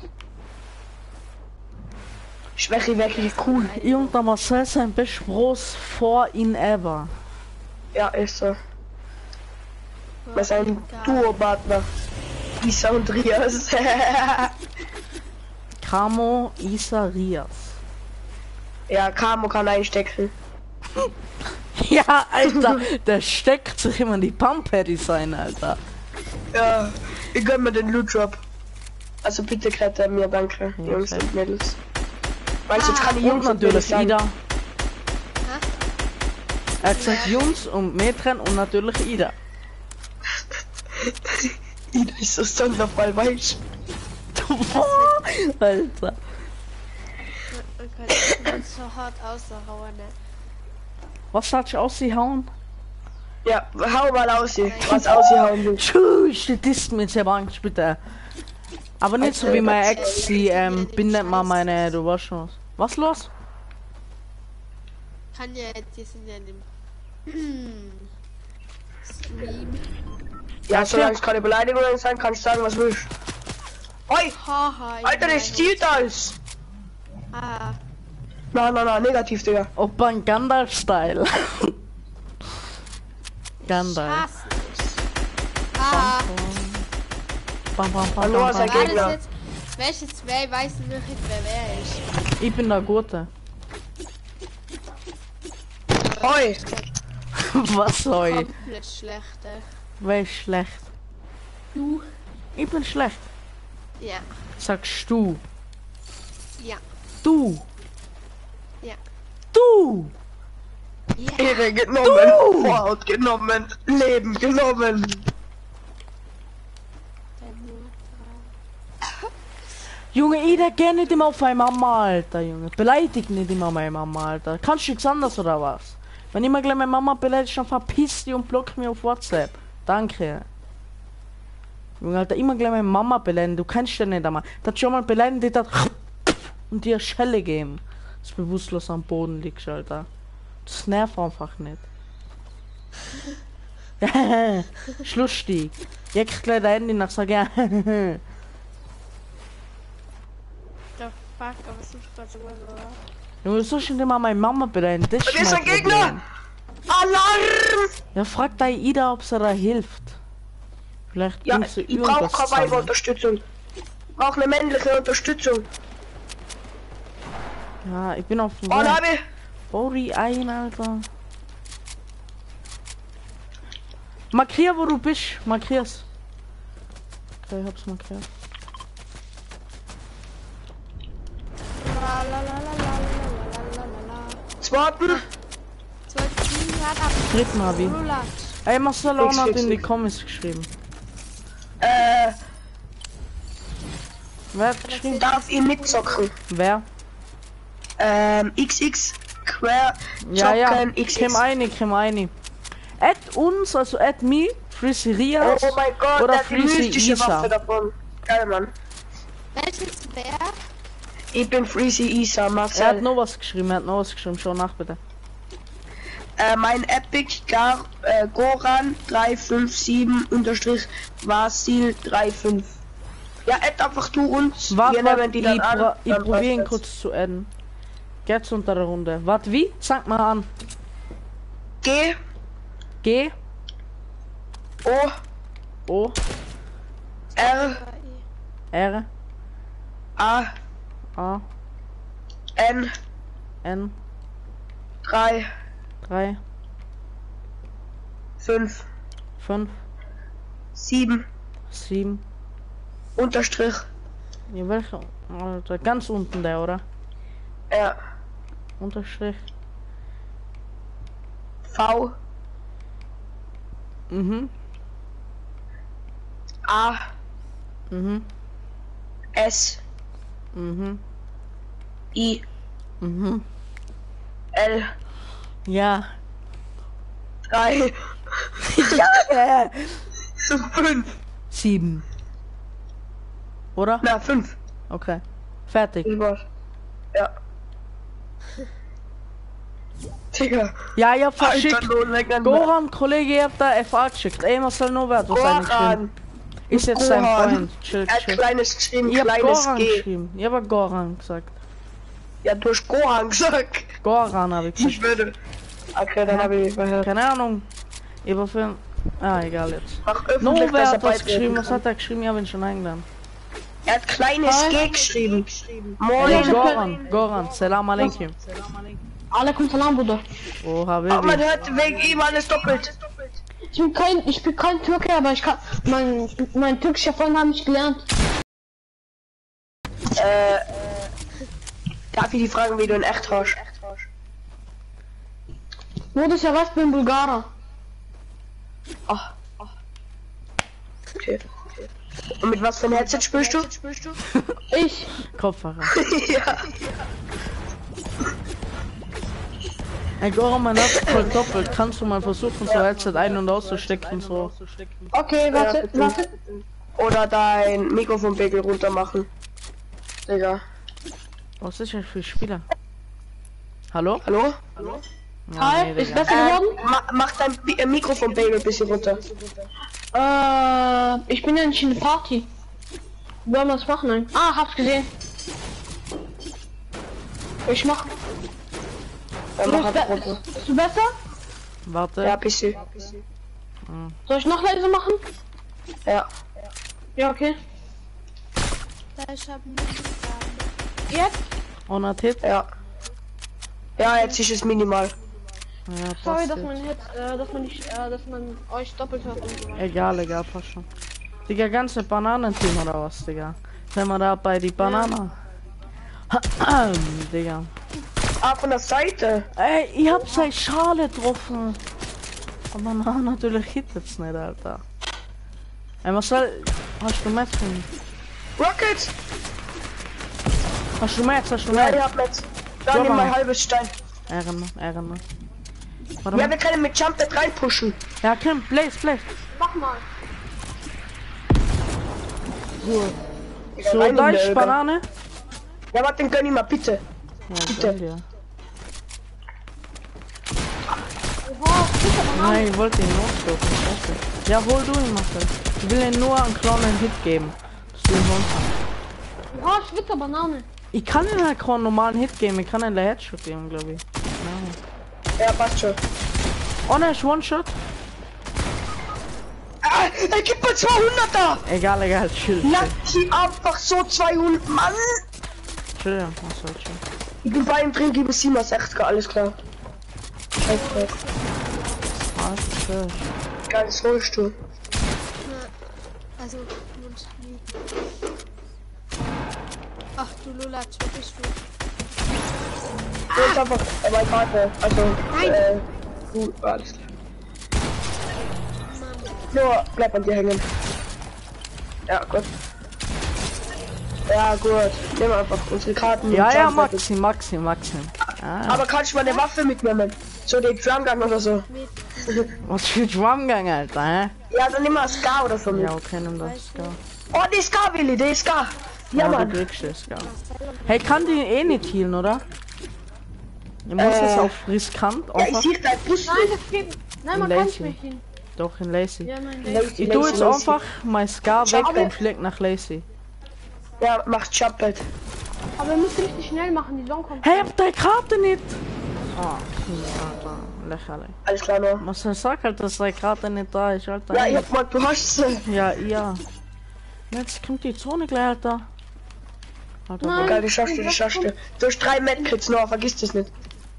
Schwäche wirklich cool. Junge, der Marcel sein best Bros vor in ever. Ja, ist so. Wir sind ein Duo-Partner. Isa und Rias. Camo, Isa, Rias. Ja, Camo kann einstecken. Ja, Alter, der steckt sich immer in die Pump-Paddy sein, Alter. Ja, ich gönn mir den Loot-Drop. Also bitte kriegt er mir, danke, Ja, Jungs okay. und Mädels. Weißt du, jetzt kann ich Und Jungs und Mädels natürlich sagen. Ida. Er hat gesagt Jungs und Mädchen und natürlich Ida. Ida ist so Sonderfall, weißt Alter. Man kann nicht so hart aushauen, ne? Was hat ich ausgehauen? Ja, hau mal aus hier, was ausgehauen will. Tschüss, das ist mir sehr Angst, bitte. Aber nicht so wie meine Ex, die ähm, bindet mal meine, du weißt schon was. Was los? Kann ja, die sind ja in dem Stream. Ja, solange es keine Beleidigungen sein, kann ich sagen, was willst. Oi, Haha. Alter, der stiehlt alles. Ah, Na, na, na, negativ, Digga. Oppa, ein Gandalf-Style. Gandalf. Spaß nicht. Ah, Bam, bam, bam, Hallo, bam, sein bam. war Gegner. das jetzt? Welche zwei weiß ich nicht, wer wer ist? Ich bin der Gute. Oi, Was soll ich? Komplett schlechte. Wer ist schlecht? Du? Ich bin schlecht. Ja, Sagst du. ja, Du. ja. Du. Ja, Ehre genommen, Vorhaut genommen, Leben genommen. dein Mutter. Junge, ich hätte gerne nicht immer auf meine Mama, Alter, Junge. Beleidigt nicht immer meine Mama, Alter. Kannst du nichts anderes oder was? Wenn ich mal gleich meine Mama beleidigt, dann verpiss dich und block mich auf WhatsApp. Danke. Junge, Alter, immer gleich meine Mama beleidigen. Du kannst ja nicht einmal. Das schon mal beleidigen, die das und dir Schelle geben. Das bewusstlos am Boden liegst, Alter. Das nervt einfach nicht. Schlussstieg. Jetzt gleich dein Handy nach, sag ja. The fuck, aber es ist gerade so. Junge, so schon immer meine Mama beleidigen. Das Und hier ist mein ein Gegner! Problem. Alarm! Ja, frag da Ida, ob sie da hilft. Vielleicht Ja, bringt sie ich brauche irgendwas keine zusammen. Unterstützung. Ich brauche eine männliche Unterstützung. Ja, ich bin auf dem Oh, Weg. Nabi! Bori ein, Alter. Markier, wo du bist. Markier's. Okay, ich hab's markiert. La la la la la la la la la la. Zweiten! Zwei Team hat ab. Dritten Navi. Rulat. Ey, Marcel auch Fix, hat fix, in die fix. Comments geschrieben. Äh, Wer hat geschrieben? darf ihr mitzocken? Wer? Ähm, X X Square Ja, ja, zocken X Kim X. eine, Kim eine. Add uns, also add me, Freezy Rias Oh mein Gott, oder der hat die Freezy mystische Isa. Waffe davon. Geil, Mann. Welches wer? Ich bin Freezy Isa, Er hat Marcel. noch was geschrieben, er hat noch was geschrieben, schau nach bitte. Äh, mein Epic Gar äh, Goran drei fünf sieben unterstrich Vasil drei fünf. Ja, add einfach du uns. Warte, wir warte, nehmen die ich, dann pro, an. ich dann probiere ihn passt kurz zu adden. Jetzt unter der Runde. Warte, wie? Sag mal an. das. G G, O O, R R, A A, N N, drei drei, fünf fünf, sieben sieben. Unterstrich. Ja, welcher? Alter, ganz unten der, oder? Ja. Unterstrich. V Mhm, A mhm, S mhm, I mhm. L Ja. drei Ja. fünf. Sieben. Oder? Na, fünf. Okay. Fertig. Ja. Digga. Ja, ihr habt Alter, verschickt. no lecker. Goran, Kollege, ihr habt da F A geschickt. Ey, Marcel Novert, was eigentlich geschrieben? Goran. Ist jetzt sein Goran. Freund. Chill, Er hat chill. kleines geschrieben, Ihr habt kleines Goran G. geschrieben. Ihr habt Goran gesagt. Ja, du hast Goran gesagt. Goran habe ich Ich gesagt. würde. Okay, dann habe ich mich verhört. Keine Ahnung. Ich war für... Ah, egal jetzt. Mach öffentlich, Novert dass er hat was beitreten geschrieben. Was kann. hat er geschrieben? Ich habe ihn schon eingeladen. Er hat kleines G geschrieben. Hey, Moin. Goran, Goran, Salam Alaikum. Alaikum Salam, Bruder. Oh, Oh, man Habibi. hört wegen ihm alles doppelt. Ich bin kein, ich bin kein Türke, aber ich kann, mein, mein türkischer Freund hat mich gelernt. Äh, darf ich die fragen, wie du in echt hast? Bruder, ja was, bin Bulgarer. Ach. Okay. Und mit was für ein Headset spielst du? Ich, Kopfhörer. Ja. Ey, Goran, mein Herz ist voll doppelt. Kannst du mal versuchen, so Headset ein- und auszustecken, so. okay, warte, bitte. warte. Oder dein Mikrofonpegel runter machen. Digga. Was ist das für Spieler? Hallo? Hallo? Ja, Hi, nee, ist Digga. besser Äh, geworden? ma mach dein Pi- äh, Mikrofonpegel ein bisschen runter. Äh, ich bin ja nicht in der Party. Wollen wir das machen? Nein. Ah, hab's gesehen. Ich mach. Ja, Ist, mach einfach be runter. ist du besser? Warte. Ja, bisschen. Soll ich noch leiser machen? Ja. Ja, okay. Da ich hab nicht gesagt. Jetzt? On a Tipp? Ja. Ja, jetzt ist es minimal. Ja, Sorry, passt dass jetzt. man jetzt, äh, dass man nicht, äh, dass man euch doppelt hört und so weiter. Egal, egal, passt schon. Digga, ganze Bananenteam oder was, Digga? Sind wir da bei die Banane? Digga. Ah, von der Seite. Ey, ich hab seine Schale getroffen. Aber na, natürlich hit jetzt nicht, Alter. Ey, Marcel, hast du Metz? Rocket! Hast du Metz? Hast du Ja, Metz? ich hab jetzt. Dann Schau nimm mal. mein halbes Stein. Ehren, Ehren. Warte Ja, mal. wir können mit Jump Pad reinpushen. Ja, Kim, Blaze, Blaze. Mach mal. So, rein in da der ist Öl. Banane. Ja, warte, den gönn ich mal, bitte. Ja, Bitte. gönn dir. Oha, super, Mann. Nein, ich wollte ihn notstoßen. Scheiße. Ja, hol du ihn, Marcel. Ich will ihm nur einen kleinen Hit geben. Dass du ihn holst. Oha, Schwitzer Banane. Ich kann ihn halt keinen normalen Hit geben. Ich kann ihn einen Headshot geben, glaube ich. Ja, passt schon. Oh ne, ist One-Shot. Ah, er gibt mir zweihunderter! Egal, egal, chill. Lass sie einfach so zweihundert, Mann! Chill, ja, Marcel, chill. Ich bin bei ihm drin, gebe sieben aus sechzig, alles klar. Scheiße. Ah, chill. Geiles Rollstuhl. Also, und wie? Ach du Lulatsch, wo bist du? Du ist einfach äh, mein Vater. Also, äh, gut, alles klar. nur bleib an dir hängen. Ja, gut. Ja, gut. Nimm einfach unsere Karten. Ja, und ja, Jump Maxi, Maxi, Maxi. Ah, Aber kann ich mal eine Waffe mitnehmen? So den Drumgang oder so. was für Drumgang, Alter, hä? Ja, dann nimm mal Ska oder so mit. Ja, okay, nimm das, ja. Oh, die Ska, Willi, die Ska. Ja, Ja, Mann. du kriegst es, ja. Hey, kann die eh nicht healen, oder? Du musst Äh, es auf riskant Ja, ich einfach. sehe dein Bus Nein, nicht. das geht. Nein, man In kann Lazy. nicht mehr hin. Doch, in Lazy. Ja, nein, nein. Lazy, Ich tu lazy, jetzt lazy. einfach mein Scar weg Aber- und schlägt nach Lazy. Ja, macht Jumpet. Aber wir müssen richtig schnell machen, die Sonne kommt. Hey, hab deine Karte nicht! Ah, Alter, lächerlich. Alles klar, noch. Was soll ich sagen, halt, dass deine Karte nicht da ist, Alter? Ja, ich hab mal, du hast sie. Ja, ja. Jetzt kommt die Zone gleich, Alter. Alter, Nein. Egal, die schaffst du, die schaffst du. Du hast drei Medkits noch, vergiss das nicht.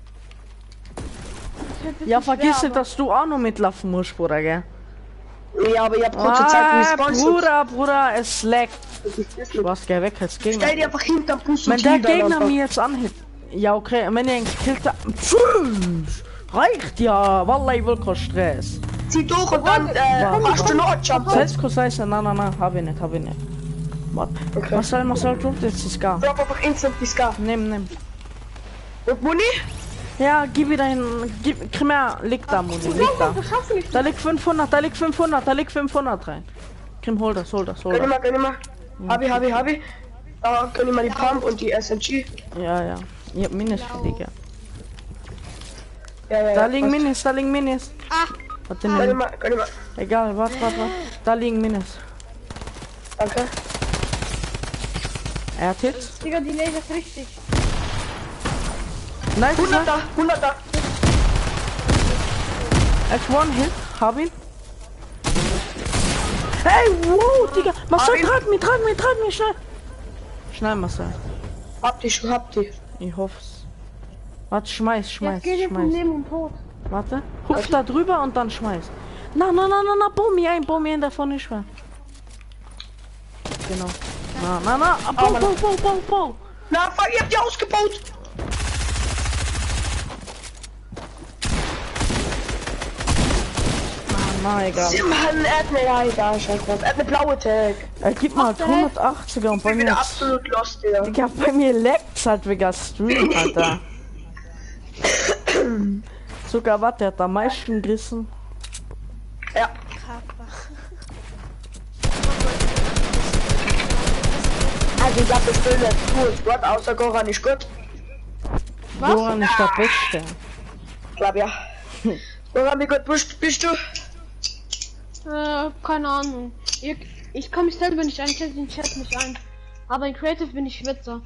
ja, vergiss nicht, dass du auch noch mitlaufen musst, Bruder, gell? Ja, aber ich hab kurze Zeit Ah, respawnst. Bruder, Bruder, es laggt. Vergiss das Du nicht. warst geh weg als Gegner. Stell dir einfach hinterm Bus Wenn und der heal dann Gegner einfach. mir jetzt anhit. Ja, okay, wenn er ihn killt, dann... Tschüss! Reicht ja! Wallah, ich will keinen Stress. Zieh durch und dann äh, Warte, machst du noch einen Jumpet. Selbst kurz leise, nein, nein, nein, hab ich nicht, hab ich nicht. Warte. Okay. Marcel, Marcel, drop jetzt die Ska. Drop einfach instant die Ska. Nimm, nimm. Und Muni? Ja, gib wieder hin, gib, komm her, liegt da, Muni, liegt da. Das schaffst du nicht. Da liegt fünfhundert, da liegt fünfhundert, da liegt fünfhundert rein. Kim, hol das, hol das, hol Gönn ich das. mal, gönn ich mal. Hab ich, hab ich, hab ich. Da gönn ich mal die Pump und die S M G. Ja, ja. Ich hab Minis für dich, ja. Ja, ja, Da ja, liegen passt. Minis, da liegen Minis. Ah, Warte, Gönn ich nimm. mal, gönn ich mal. Egal, warte, warte, warte. Da liegen Minis. Danke. Er hat Hits. Digga, die Laser ist richtig. Nice, hunderter, hunderter. F one Hit, hab ihn. Hey, wow, Digga. Marcel, Hab ihn. trag mich, trag mich, trag mich, schnell. Schnell, Marcel. Hab die, schon hab die. Ich hoff's. Warte, schmeiß, schmeiß, Jetzt geht ihr von schmeiß. Leben und Tod. Warte. Hupf da drüber und dann schmeiß. Na, na, na, na, na, bau mir ein, bau mir ein, davon nicht mehr. Genau. Na, na, na, ah, bau, bau, bau, bau, bau. Na, fuck, ihr habt die ausgebaut. Na, na, egal. Mann, er hat eine, ja, egal, scheiß drauf. Er hat eine blaue Tag. Er gibt mal hundertachtziger und Ich bei bin mir... wieder absolut lost, Digga. Digga, bei mir leckt's halt wegen Stream, Alter. Sogar was, der hat am meisten gerissen. Ja. Kappa. Also ich hab bestimmt jetzt gut. Gott, außer Goran ist gut. Goran ist der Beste. Ich glaub ja. Goran, wie gut bist, bist du? Äh, keine Ahnung. Ich, ich kann mich selber nicht einstellen, den Chat nicht ein. Aber in Creative bin ich Schwitzer.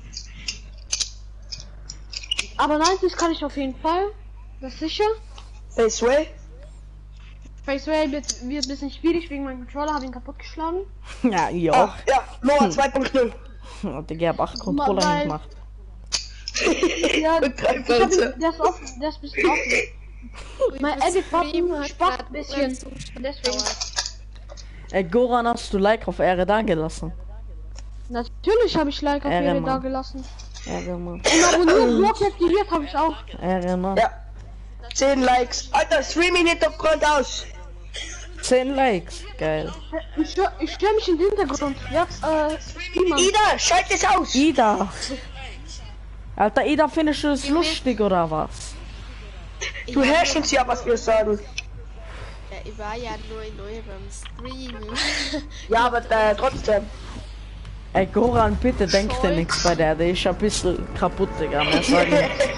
Aber neunzig kann ich auf jeden Fall. Das ist sicher. Faceway? Faceway wird, wird ein bisschen schwierig wegen meinem Controller, habe ihn kaputt geschlagen. Ja, ich Ah, auch. ja, Noah zwei Punkt null. Digga, hab acht Controller Weil- gemacht. Ja, Und drei ich hab Fenster. ihn, der ist offen, der ist ein bisschen offen. Mein Edit-Button spart ein bisschen. Deswegen. Ey, Goran, hast du Like auf Ehre da gelassen? Natürlich habe ich Like auf Ehre, jede Mann. da gelassen. Ehre, Mann. Und abonniert, Blog aktiviert habe ich auch. Ehre, Mann. Ja. zehn Likes. Alter, stream ihn nicht auf Grund aus. zehn Likes. Geil. Ich stör, ich stör mich im Hintergrund. Ja, äh, Steamer. Ida, schalt es aus. Ida. Alter, Ida, findest du es lustig oder was? Du hörst uns ja, was wir sagen. Ja, ich war ja nur in eurem Stream. Ja, aber äh, trotzdem. Ey, Goran, bitte denk dir nichts bei der. Der ist ein bisschen kaputt, Digga. Mehr sagen.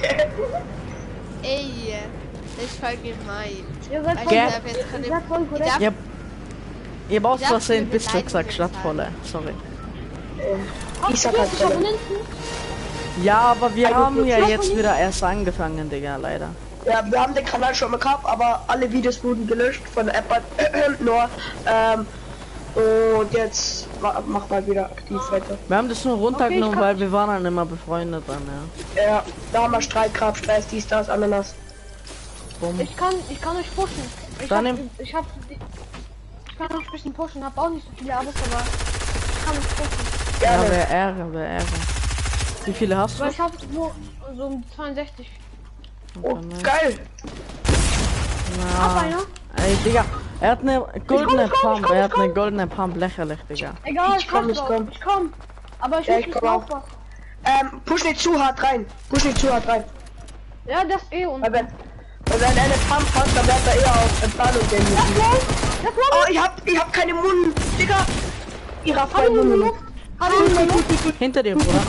Ey, das ist voll gemein. Ihr seid Weil voll, Gell? ich darf jetzt ihr keine... seid voll Ich korrekt. darf, Ich hab, ich hab aus Ja, Versehen wir bis beleidigen gesagt, uns Stadtvolle. Sorry. Ich sag halt vierzig voll. Abonnenten. Ja, aber wir Also, haben ja ich- jetzt wieder erst angefangen, Digga, leider. Ja, wir haben den Kanal schon mal gehabt, aber alle Videos wurden gelöscht von der App. Nur, ähm, und jetzt ma mach mal wieder aktiv weiter. Wir haben das nur runtergenommen, Okay, ich kann- weil wir waren dann immer befreundet dann, ja. Ja, da haben wir Streit gehabt, Stress, dies, das, Ananas. Bumm. Ich kann, ich kann euch pushen. Ich Dann hab, nimm- ich hab, die- ich kann euch ein bisschen pushen. Hab auch nicht so viele Abos, aber ich kann euch pushen. Ja, Gerne. wäre Ärger, wäre Ärger. Wie viele hast du? Weil ich hab nur so um zweiundsechzig. Oh, geil. Ab Na, einer. ey, Digga. Er hat eine goldene Pump, er hat eine goldene Pump, lächerlich, Digga. Egal, Ich komm, scheiß ich drauf. komm. Ich komm. Aber ich Ja, muss ich nicht komm auch. aufpassen. Ähm, push nicht zu hart rein. Push nicht zu hart rein. Ja, das eh und. Weil wenn, weil wenn er eine Pump hat, dann wird er eher auf Entfernung gehen müssen. Das war Oh, ich hab, ich hab keine Muni, Digga. Ihre Hab freie ich in der Muni. Luft. Hab ich in der Luft. Hinter dir, Bruder.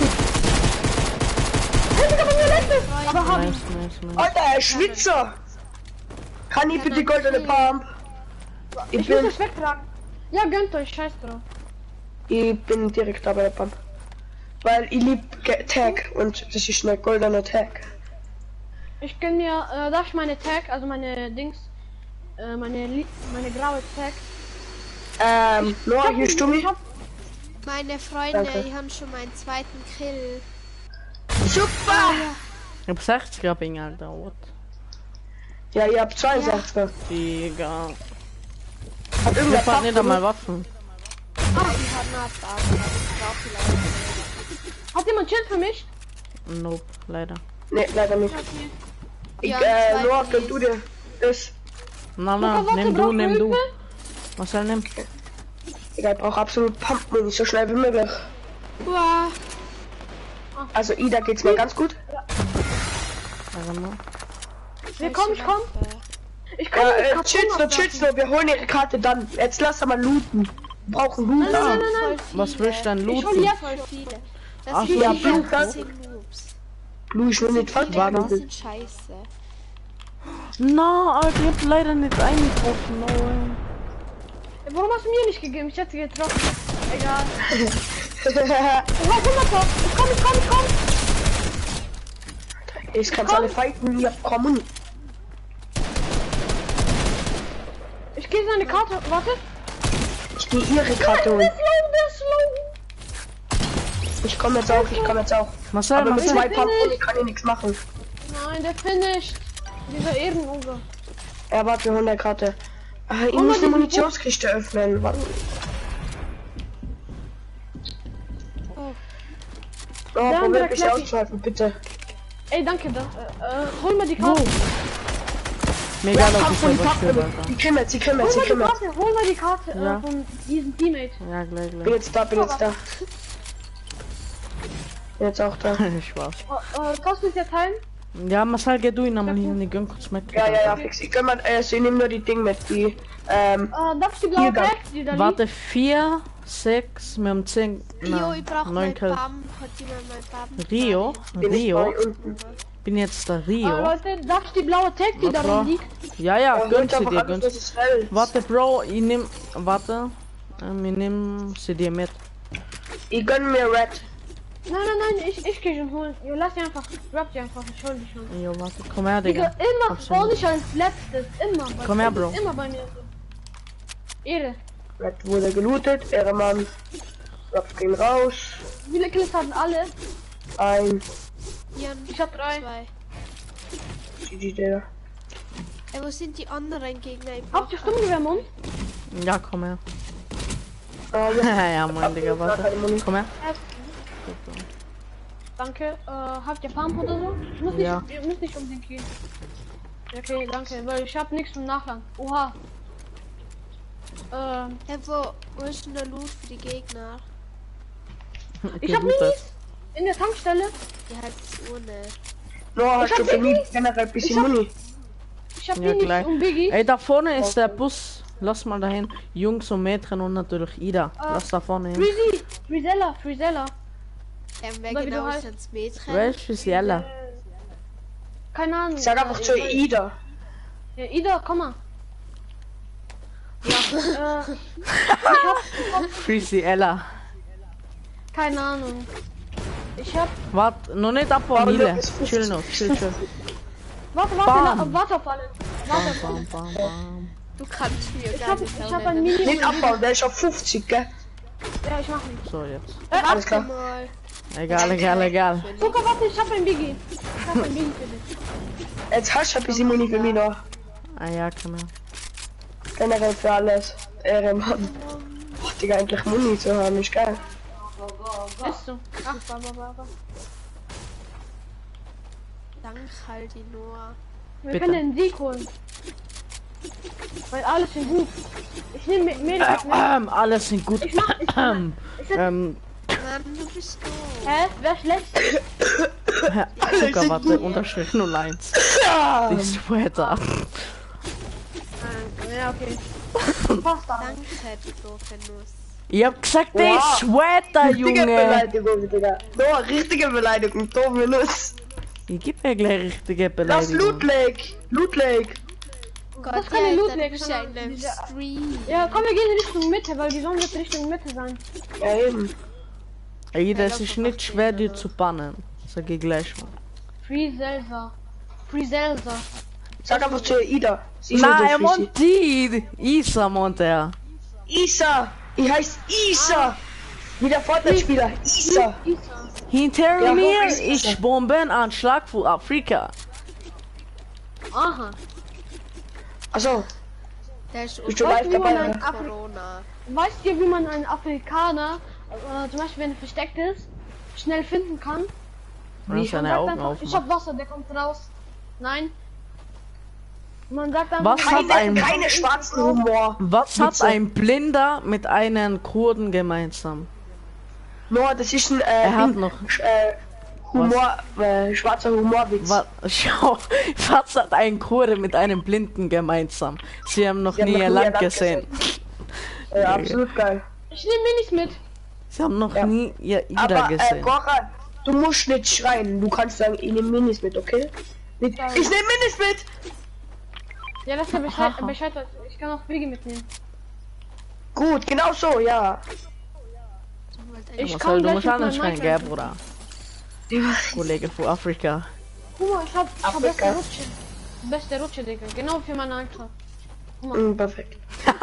Hey, Digga, bei mir letztes. Aber hab Nice, ich. nice, nice. Alter, er ist Schwitzer. Kann ich bitte goldene Pump? Ich Ich muss bin, das wegtragen. Ja, gönnt euch, scheiß drauf. ich bin direkt da bei der Pump. Weil ich lieb Ge- Tag und das ist eine goldene Tag. Ich gönn mir, äh, darf ich meine Tag, also meine Dings, äh, meine, Li meine graue Tag. Ähm, Noah, hier ist Stummi. Ich hab- Meine Freunde, Danke. die haben schon meinen zweiten Kill. Super! Ich hab sechzig Grabbing, Alter, what? Ja, ihr habt zweiundsechzig. Digga. Hat Ich irgendwer hab nicht Pump einmal Waffen. Ah, die haben abwarten. Ich brauche vielleicht. Hat jemand Schild für mich? Nope, leider. Nee, leider nicht. Ich, Ja, äh, zwei Noah, Kills. gönn du dir das. Na, Luca, na, warte, nimm du, brauchst nimm du. Hilfe? Marcel, nimm. Digga, ich brauch absolut Pump-Muni, so schnell wie möglich. Wow. Also, Ida geht's mir ganz gut. Warte mal. Ja, komm, ich komm. Ich komm. Ja, mit äh, Karton chill's nur, aufwerfen. chill's nur, wir holen ihre Karte dann. Jetzt lass mal looten. Wir brauchen Loot. Nein, nein, nein, Voll nein. viele. Was willst du denn Ich hol looten? jetzt. Voll viele. Das Ach sind so, die ja, ganzen Blut, Noobs. Lu, ich will nicht Die fast ganzen warten. sind scheiße. Na, Alter, ich hab leider nicht eingetroffen, no. Warum hast du mir nicht gegeben? Ich hätte getroffen. Egal. Oh, hunderter. Ich komm, ich komm, ich komm. Ich kann's alle fighten, ihr kommen. Ich gehe seine Karte. Warte. Ich geh ihre Karte holen. Der ist low, der ist low. Ich komm jetzt auch, ich komm jetzt auch. Marcel, Aber mit Marcel. zwei Pump ich kann ich nichts machen. Nein, der finisht. Dieser Ehrenunge. Ja, warte, wir holen der Karte. Ah, ich Oh, muss die- eine Munitionskiste öffnen. Warte. Oh, Oh, Dann probiert der mich Klappi. auszuhalten, bitte. Ey, danke. Da, äh, äh, hol mal die Karte. Mir egal, ob Pump ich von die selber spiele, Pump. Alter. Die kümmert, sie Hol kümmert, sie mal die kümmert. Karte. Hol mal die Karte Ja. äh, von diesem Teammate. Ja, gleich, Bin gleich. jetzt da, bin jetzt da. Bin jetzt auch da. Spaß. Oh, äh, kannst du mich ja teilen? Ja, Marcel, geh du ihn einmal hier in die Gun kurz mit. Ja, ja, ja, fix. Ich kann mal, äh, sie nehmen nur die Ding mit, die, ähm, Äh, darf ich die blaue Hier, Tag, die da liegt? Warte, vier, sechs, wir haben zehn, Rio, na, ich brauche neun meinen Kills. Bam. Hat jemand meinen Bam? Rio? bin ich Rio? bei unten. Bin jetzt der Äh, Rio. Leute, darf ich die blaue Tag, die Na da klar. liegt? Ja, ja, Ja, gönn holt sie einfach dir, alles, gönn was sie. es hält. Warte, Bro, ich nehm, warte. Ähm, ich nehm sie dir mit. Ich gönn mir Red. Nein, nein, nein, ich, ich geh schon holen. Ja, lass die einfach, drop die einfach, ich hol die schon. Jo, warte, komm her, Digga, Digga. immer Hab's vor schon. dich als letztes, immer. Bei- Komm her, das ist Bro. Immer bei mir so. Ehre. Red wurde gelootet, Ehremann. Drops gehen raus. Wie viele Kills hatten alle? Ein. Hier haben Ich hab drei. zwei. G G, Digga. Ey, wo sind die anderen Gegner? Ich Habt ihr brauche- Stimmgewehr im Mund? Ja, komm her. Ah, ja. ja, Mann, Digga, Gar warte. keine Muni. Komm her. Danke. Äh, habt ihr Pump oder so? Ich muss nicht, Ja. ihr müsst nicht um den gehen. Okay, danke, weil ich hab nichts zum Nachladen. Oha. Ähm, Ey, wo, wo ist denn der Loot für die Gegner? ich hab Gelootet. Minis in der Tankstelle. Die hat es ohne. Noah, hast Ich du hab für mich Minis. generell ein bisschen Ich hab- Muni? Ich hab Ja, Minis gleich. und Biggie. Ey, da vorne ist der Bus. Lass mal dahin. Jungs und Mädchen und natürlich Ida. Lass da vorne hin. Freezy, Frizella, Frizella. Ähm, wer Oder wie genau du ist heißt. das Mädchen? Welches Jella? Keine Ahnung. Sag einfach zu Ida. Ja, Ida, komm mal. Ja, äh, Freezy Ella. keine Ahnung. Ich hab. Warte, noch nicht abbauen, Aber Hile. das ist Chill noch, chill, chill. Warte, warte, Bam. la- warte auf alle. Warte auf Bam, alle. bam, bam. Du kannst mir Ich gar hab, nicht ich auch hab ein nennen. Mini. Nicht abbauen, der ist auf fünfzig, gell? Ja, ich mach nicht. So, jetzt. Alles Warte klar. mal. Egal, egal, egal. Zucker, warte, ich hab ein Biggie. Ich hab ein Biggie für dich. Jetzt hast du ein bisschen Muni für mich noch. Ah ja, komm her. Generell für alles. Ehrenmann. Boah, Digga, eigentlich Muni zu haben, ist geil. Bist du? Ach, baba, baba. Dank halt die Noah. Wir Bitte. können den Sieg holen. Weil alles sind gut. Ich nehme mit mir. Ähm, alles sind gut. Ich mach, ich mach, Ähm, ich sag, ähm, Mann, du bist doof. hä? Wer schlecht? Zuckerwatte, Unterstrich null eins. Die Sweater. Äh, ja, okay. Passt da. Danke, du doofe Nuss. Ich hab gesagt, die Wow. Sweater, Richtige Junge. Beleidigung, Digga. So, richtige Beleidigung, doofe Nuss. Ich gib mir gleich richtige Lass Loot Beleidigung. Lake. Loot Lake. Gott, Das kann die Loot dann Lake bist du sein, in einem diese- Stream. Ja, komm, wir gehen Richtung Mitte, weil die Sonne wird Richtung Mitte sein. Ja, eben. Ey, das ist nicht schwer, dir zu bannen. Sag ich gleich mal. Free Zelda. Free Zelda. Sag einfach zu ihr Ida. Sie ist Nein, nicht er so meint die. Isa meint er. Isa. Ich heißt Isa. Wie der Fortnite-Spieler. Isa. Isa. Hinter Ja, mir wo ist ist Isa? Bombenanschlag für Afrika. Aha. Achso. Der ist Bist du live wie man dabei? ein oder? Afri Corona. Weißt ihr, wie man einen Afrikaner, äh, zum Beispiel wenn er versteckt ist, schnell finden kann? Man muss seine Man sagt Augen einfach, ich aufmachen. hab Wasser, der kommt raus. Nein. Man sagt einfach, Was hat Keine, ein- keine schwarzen Humor. Was hat Witze. ein Blinder mit einem Kurden gemeinsam? No, das ist ein äh, Er hat Ding, noch- äh, Humor, äh, schwarzer Humorwitz. Was, schau, was hat ein Kurde mit einem Blinden gemeinsam? Sie haben noch Sie haben nie noch ihr nie Land ihr Land gesehen. Ja, absolut geil. ich nehme Minis mit. Sie haben noch Ja. nie ihr Ida Aber äh, gesehen. Goran, du musst nicht schreien. Du kannst sagen, ich nehme Minis mit, okay? Nicht, Geil. ich nehme Minis mit! Ja, das ist ja Bescheid, Aha. Bescheid, ich kann auch Wege mitnehmen. Gut, genau so, ja. Ich Marcel, kann du gleich musst mit anders meinem schreien, gell, Minecraft- Bruder? Kollege von Afrika. Guck mal, ich hab, ich hab Afrika. beste Rutsche. Beste Rutsche, Digga. Genau für meine Minecraft. Mm, perfekt.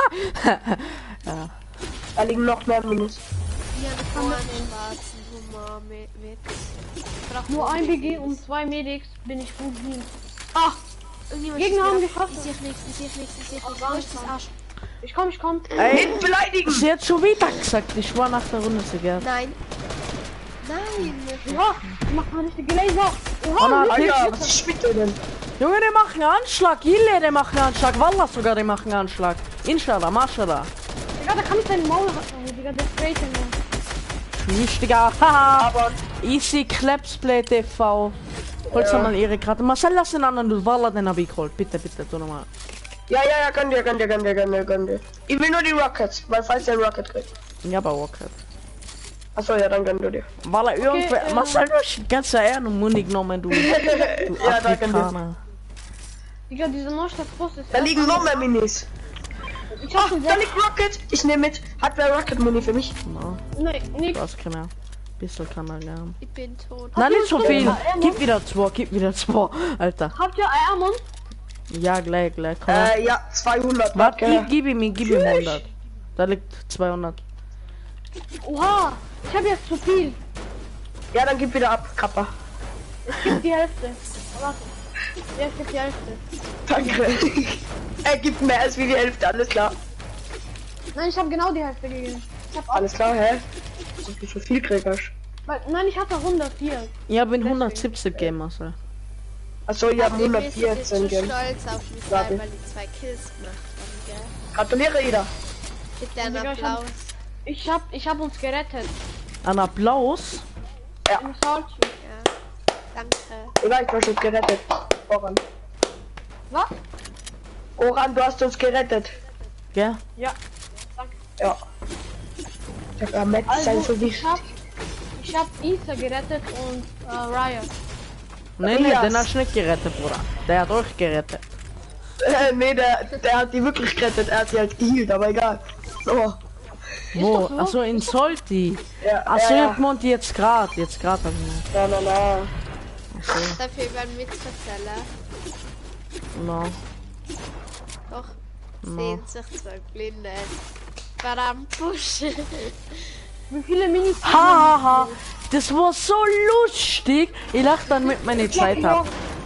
Da liegen noch mehr Minis. Hier einen schwarzen Humor-Witz. Ich brauch Nur ein B G und zwei Medics bin ich gut hin. Ach! Irgendjemand Gegner schießt haben mir geschossen. auf. Ich sehe nichts, ich sehe nichts, ich sehe nichts. gar Wo nicht ist das dran. Arsch? Ich komm, ich komm. Ey, Nicht beleidigen! sie hat schon wieder gesagt, ich war nach der Runde sogar. Nein. Nein. Ja, ich mach mal richtige Laser. Oh nein, Oha, Alter, was ist mit dir denn? Junge, die machen Anschlag, Gille, die machen Anschlag, Wallah sogar, die machen Anschlag. Inshallah, Mashallah. Digga, da kann ich deinen Maul haben. Digga, der sprayt den Maul. Tschüss, Digga, haha. Aber Easy Clapsplay T V. Holst du Ja. mal ihre Karte? Marcel, lass den anderen, du Wallah, den hab ich geholt. Bitte, bitte, tu nochmal. ja, ja, ja, gönn dir, gönn dir, gönn dir, gönn dir, gönn dir. Ich will nur die Rockets, weil falls der Rocket kriegt. Ja, aber okay. Achso, ja, dann gönn du dir. Wallah, irgendwer, äh, Marcel, du hast die ganze Ehren im Mund genommen, du, du Ja, da gönn dir. Afrikaner. Digga, diese Neustadt-Post ist... Da liegen noch mehr Minis. Ich hab Ah, schon da liegt Rocket. Ich nehme mit. Hat wer Rocket Mini für mich? No, Nee, nix. du hast keiner. Bisschen kann er gern. Ich bin tot. Nein, nicht so du viel. Stimmt, Gib wieder zwei, gib wieder zwei. Alter. Habt ihr Eiermund? Ja, gleich, gleich. Komm. Äh, ja, zweihundert. Warte, Warte, gib, gib ihm, gib ihm hundert. Da liegt zweihundert. Oha, ich hab jetzt zu viel. ja, dann gib wieder ab, Kappa. Ich geb die Hälfte. Warte. Ja, ich geb die Hälfte. Danke. er gibt mehr als wie die Hälfte, alles klar. Nein, ich habe genau die Hälfte gegeben. Ich hab Alles klar, hä? So viel, so viel kriegst. Weil, nein, ich hatte hundertvier. Ich hab ihn hundertsiebzig gegeben, also. Achso, ihr habt Also, wir sind jetzt hundertvierzehn schon gegeben. stolz auf mich, Warte. weil die zwei Kills gemacht haben, gell? Gratuliere, Ida. Bitte einen Digga, ich hab- Applaus. Ich hab, ich hab uns gerettet. Ein Applaus. Im Salzschuh. Ja. Danke. Ida, ich war schon gerettet. Oran. Was? Oran, du hast uns gerettet. Gell? Ja. Danke. Ja. Ich hab ja Matt sein Also, so ich wichtig. hab, ich hab Isa gerettet und äh, Riot. Nee, nee, Elias. den hast du nicht gerettet, Bruder. Der hat euch gerettet. Äh, nee, der, der hat die wirklich gerettet. Er hat sie halt geheilt, aber egal. Oh. Wo? doch so. Achso, in Solti. Ja, Achso, ja, ich meinte jetzt grad. Jetzt grad hab ich Na, na, na. Dafür über einen Witz erzählen. No. Doch. No. Sehen sich zwei Blinde. Barampusch. Wie viele Minis? Hahaha. Das war so lustig. Ich lach dann mit meiner Zeit ab.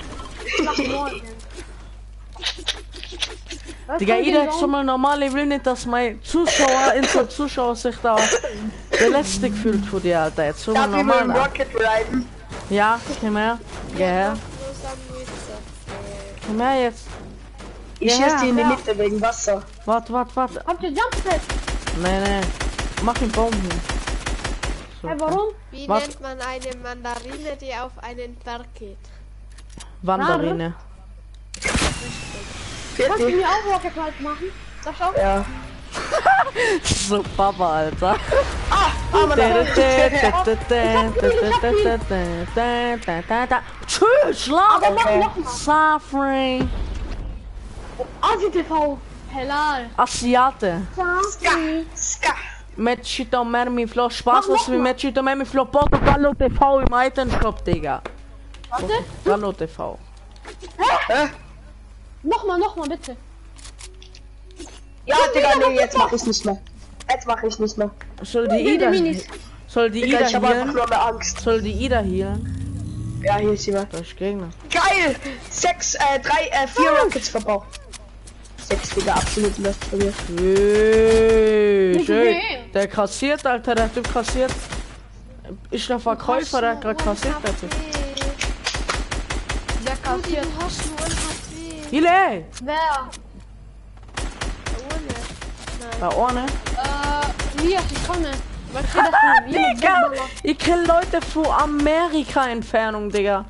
Digga, jeder ist schon mal normal. Ich will nicht, dass mein Zuschauer, unsere Zuschauer sich da belästigt fühlt von dir, Alter. Jetzt schon mal Darf ich mit normal. dem Alter. Rocket riden? Ja, komm her. Geh her. Bloß am Witz erzählen. Komm her jetzt. Ich Ja, schieß die in die ja. Mitte wegen Wasser. Warte, warte, warte. Habt ihr Jumpset? Nee, nee. Mach den Baum hin. So, Hey, warum? Wie Was? nennt man eine Mandarine, die auf einen Berg geht? Wanderine. Kannst du Viertel. mir auch Rocket Light machen? Darf ich auch? Ja. So Papa, Alter. Ah, ah, man Tschüss, schlaf! Aber mach noch mal. Safri. Asi T V. Helal. Asiate. Safri. Ska. Mechito Mermi Flo. Spaß, Mach was wie noch mal. Mechito Mermi Flo. Portugallo T V im Itemshop, Digga. Warte. Portugallo T V. Hä? Nochmal, nochmal, bitte. Ja, Digga, nee, jetzt mach ich nicht mehr. Jetzt mach ich nicht mehr. Soll die Bitte, Ida Minis. Soll die Digga, Ida ich hab einfach healen? nur mehr Angst. Soll die Ida healen? Ja, hier ist jemand. Da ist Gegner. Geil! Sechs, äh, drei, äh, vier Rockets verbraucht. Sechs, Digga, absolut Lust von mir. Hey, Nicht schön. gesehen. Der kassiert, Alter, der Typ kassiert. Ist der Verkäufer, der hat gerade kassiert, der Typ. Wer Du, die kassiert? hast nur H P. Hile! Wer? Ohne. Da vorne. Äh, Lias, ich komme. Was steht das für jemand Digga! wegballert? Ich kill Leute von Amerika Entfernung, Digga.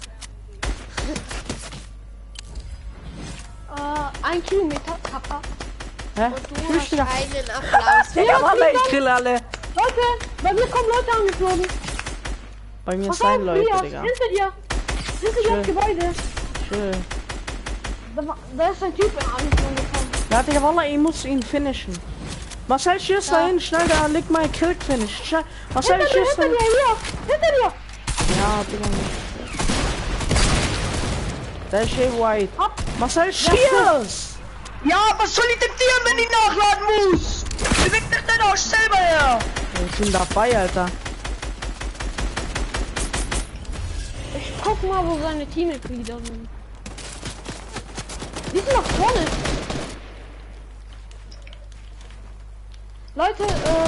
Äh, ein Kilometer, Kappa. Hä? Und du Tschüss, hast Digga. einen Applaus. Digga, Walla, ich kill alle. Leute, bei mir kommen Leute angeflogen. Bei mir Pass auf, sein Leute, Lias, Digga. hinter dir. Hinter dir Schön. das Gebäude. Schön. Da, war- da ist ein Typ angeflogen gekommen. Ja, Digga, Walla, ich muss ihn finishen. Marcel, schieß da hin, schnell, da liegt mein Kill finish. Schnell. Marcel, Hinter dir, schieß da hinter hin. dir, hier. Hinter dir. Ja, Digga. Der ist eh white. Ab. Marcel, schieß! Ja, was soll ich denn dir, wenn ich nachladen muss? Bewegt dich dein Arsch selber her. Ich bin dabei, Alter. Ich guck mal, wo seine Teammitglieder sind. Die sind nach vorne. Leute, äh...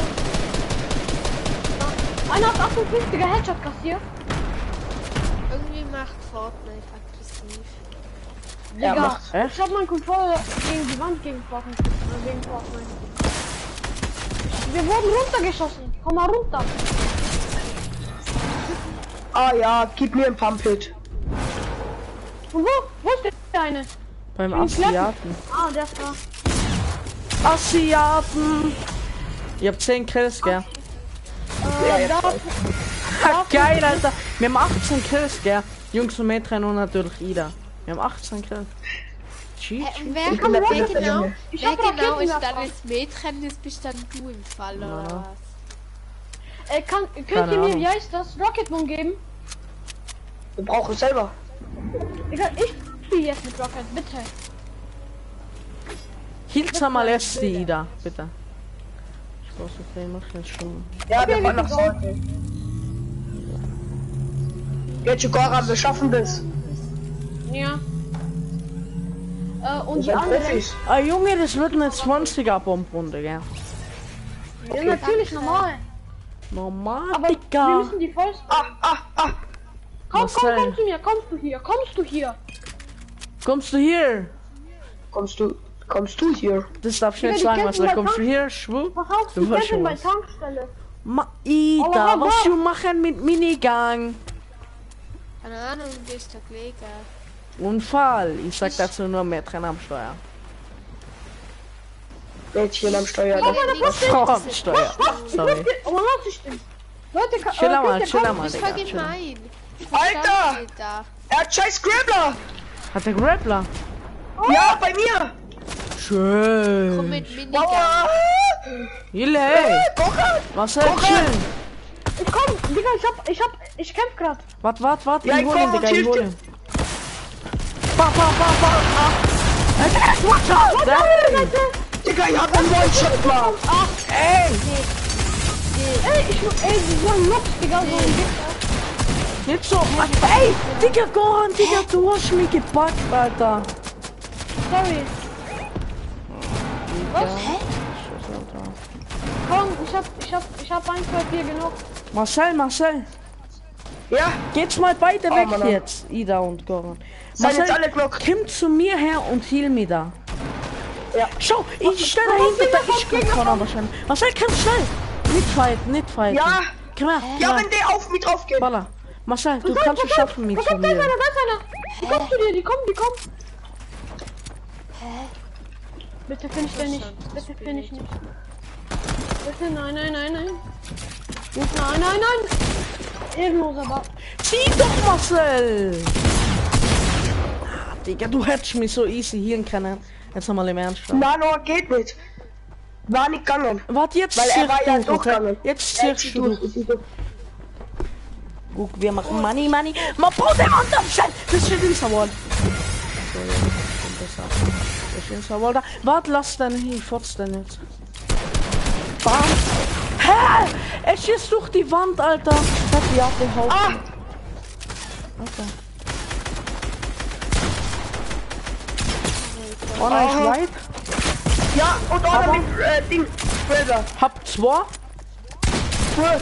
Einer hat achtundfünfziger Headshot kassiert. Irgendwie macht Fortnite aggressiv. Ja, Digga, macht. Hä? ich hab meinen Controller gegen die Wand gegen Fortnite. Äh, gegen Fortnite. Wir wurden runtergeschossen. Komm mal runter. Ah ja, gib mir ein Pump-Hit. Und wo? Wo ist der eine? Beim bin Asiaten. Ah, der ist da. Asiaten! Ich hab zehn Kills, gell? Ja, Äh, jetzt da, weiß Ha, geil, Alter! Wir haben achtzehn Kills, gell? Jungs und Mädchen und natürlich Ida. Wir haben achtzehn Kills. G Hä, G. und wer, Ich bin der wer Beste, genau, Junge. Ich wer hab genau Raketen ist davon. dann das Mädchen, das bist dann du im Fall, oder Ja. was? äh, kann, könnt Keine ihr mir, Ahnung. wie heißt das, Rocket Moon geben? Wir brauchen es selber. Digga, ich spiele jetzt mit Rocket, bitte. Hilt's mal erst die Ida, bitte. Ich brauch so viel noch jetzt schon. Ja, wir Okay, fahren nach wir Sorten. Jetzt, Goran, wir schaffen das. Ja. Äh, und Wir die sind anderen. Profis. Ah, Junge, das wird eine zwanziger Bombrunde, gell? Ja, natürlich normal. Normal, Aber wir Digga. müssen die voll. Ah, ah, ah. Komm, Was komm, denn? komm zu mir, kommst du hier, kommst du hier. Kommst du hier? Kommst du, kommst du hier? Das darf ich Digga, nicht die sagen, kämpfen was da bei kommst du Tank- hier, schwur? Pass auf, Du die weißt schon kämpfen bei was. Tankstelle. Ma Ida, Aber was was? du machen mit Minigang? Keine Ahnung, du bist der Kollege. Unfall. Ich sag dazu nur Mädchen am Steuer. Mädchen am Steuer. Oh, Das meine Post. Frau am Steuer. Sorry. Oh, lass dich denn. Leute, ka- Chill äh, mal, könnt ihr chill kommen? mal, Du bist Digga. voll chill. gemein. Alter! Da. Er hat scheiß Grappler! Hat der Grappler? Ja, bei mir! Komm Schön. mit Minigun. Aua! Hille, hey. Goran! Was soll Kochen! chillen? Ich komm, Digga, ich hab, ich hab, ich kämpf grad. Wart, wart, wart. Ja, Ich ich hol ihn, komm, Digga, ich hilf hol dir. ihn. Ba, ba, ba, ba. Ah. Watch out! Nein. Digga, ich hab einen One-Shot, Mann! Ach, Ey. ey, ich, ey, so ein Nux, Digga, so ein Wichser. Nicht so. Ey, Digga, Goran, Digga, du hast mich gepackt, Alter. Sorry. Was? Hä? Komm, ich hab, ich hab, ich hab ein, zwei, vier genug. Marcel, Marcel. Ja, Geht's mal beide Oh, weg Mann. jetzt, Ida und Goran. seid jetzt Marcel, alle Glock. komm zu mir her und heal mich da. Ja. Schau, ich stelle dahinter, ich kann vorne wahrscheinlich. Marcel, komm schnell. Nicht fighten, nicht fighten. Ja. Komm her, Ja, komm wenn der auf mich drauf geht. Baller. Marcel, du kannst es schaffen, mich Da zu kommt, da ist mir. einer, da ist einer. Die kommen zu dir, die kommen, die kommen. Bitte finish den nicht, bitte finish nicht. Bitte, nein, nein, nein, nein. Nicht, nein, nein, nein. Ehrenloser Ball. Zieh doch, Marcel! Ah, Digga, du hättest mich so easy healen können. Jetzt nochmal im Ernst. Nein, no, geht nicht. War nicht gegangen. Warte, jetzt Weil er war ja durch, okay? durchgegangen. Jetzt Er ziehst zieht du. durch, zieht durch. Guck, wir machen Money, Money. Man braucht den anderen Scheiß. Das steht in der Wall. So, ja, kommt das ab. Das steht in der Wall da. Warte, lass deine hier, fort's denn jetzt. Bam. Hä? Er schießt durch die Wand, Alter. Hat die abgehauen. Ah! Okay. Oh nein, ich bleib. Ja, und Aber- einer mit äh, Ding. Brother. Hab zwei. Cool.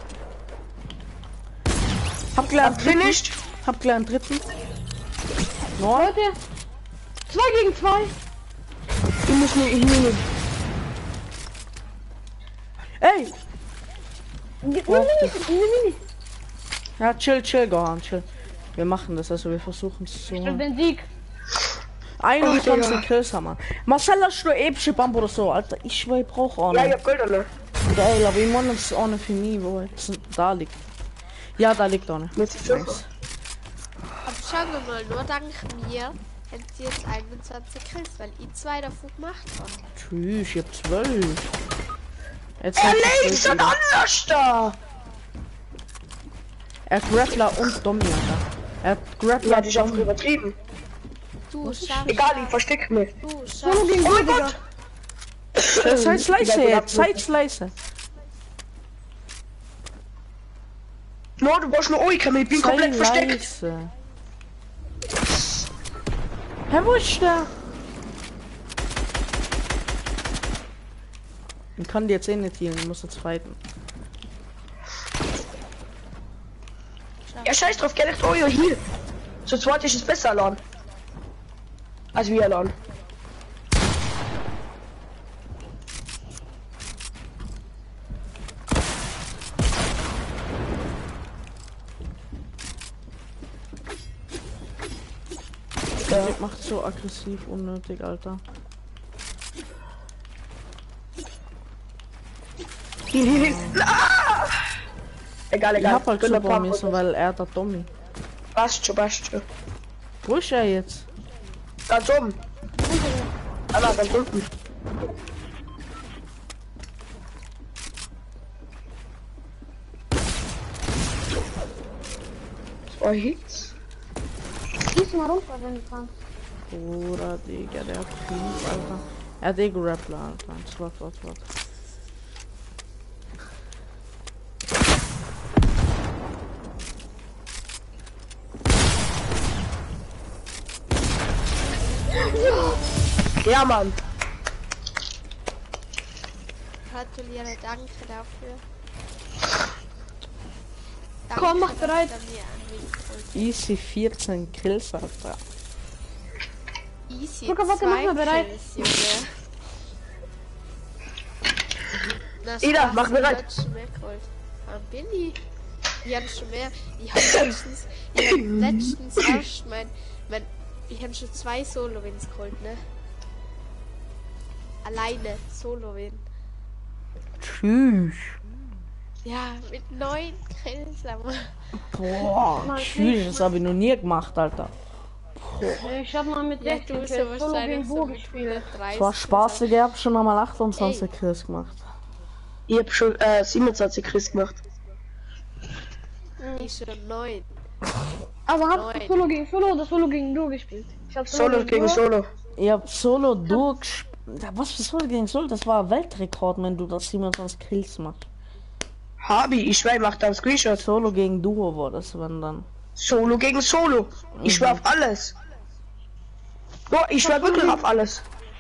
Hab gelernt dritten. Finished. Hab gelernt dritten. No. Leute, zwei gegen zwei. Ich muss nicht, ich muss nicht. Ey! Nimm Oh, mich, nimm mich. Ja, chill, chill, Gohan, chill. Wir machen das, also wir versuchen es zu. Und den Sieg. einundzwanzig Kills haben wir. Marcel, hast du epische Bump oder so, Alter? Ich schwör, ich brauch auch Ja, nicht. ich hab Goldene. Geil, aber ich meine, das ist auch nicht für mich, wo jetzt da liegt. Ja, da liegt auch nicht. Mit Fünfer. Aber schauen wir mal, nur dank mir hätten sie jetzt einundzwanzig Kills, weil ihr zwei davon gemacht habt. Tschüss, ich hab zwölf. Jetzt Er hab ich lebt zwölf schon wieder. anders da. Er hat Grappler und Dommy, Alter. Er hat Grappler Ja, die ist einfach Dommy. übertrieben. Du schaffst. Egal, ich versteck mich. Du Solo schaffst. gegen Oh zwei, mein Digga. Gott. Zeit Slice jetzt, Zeit Slice. No, du brauchst nur Oh, ich kann mich, ich bin komplett versteckt. Slice. Hä, wo ist der? Ich kann die jetzt eh nicht healen, ich muss jetzt fighten. Ja, scheiß drauf, geh nicht Oh, hier. Zu zweit ist es besser, Alan. Als wir, Alan. Der Typ macht so aggressiv unnötig, Alter. Hier, hier, hier. Ah! Egal, Ich egal. hab halt Bin so ein bei paar mir so, weil er der Tommy. Passt schon, passt schon. Wo ist er jetzt? Ganz oben. Ah, ganz unten. Zwei Hits. Schieß mal runter, wenn du kannst. Oder Digga, der hat fünf, Alter. Er hat eh Grappler, Alter. Warte, warte, warte. Ja, Mann. Gratuliere, danke dafür. Komm, mach dass bereit. ihr mir anwählt. Easy vierzehn Kills, Alter. Easy. Luca, warte, mach zwei mal bereit. Kills, Junge. Na, Ida, Spaß, mach ich bereit. hab schon mehr geholt. Ah, Billy. Ich hab schon mehr. Ich hab letztens, ich hab letztens erst mein, mein, ich hab schon zwei Solo-Wins geholt, ne? Alleine Solo-Win. Tschüss. Ja, mit neun Kills, aber. Boah, tschüss, das habe ich noch nie gemacht, Alter. Ich hab mal mit Ja, sechzehn du bist Kills ja Solo wahrscheinlich gegen so Bo mit gespielt. Es war spaßig, ich hab schon nochmal achtundzwanzig Ey. Kills gemacht. Ich hab schon äh, siebenundzwanzig Chris gemacht. Ich schon neun. Aber hab Neun. Solo gegen Solo oder Solo gegen Du gespielt? Ich hab Solo gegen Duo. Solo. Ich hab Solo durchgespielt. Was für Solo gegen Solo? Das war ein Weltrekord, wenn du das siebenundzwanzig Kills machst. Habi, ich schwör, ich mach da einen Screenshot. Solo gegen Duo war das, wenn dann. Solo gegen Solo. Ich schwör auf alles. Boah, ich schwör wirklich auf alles.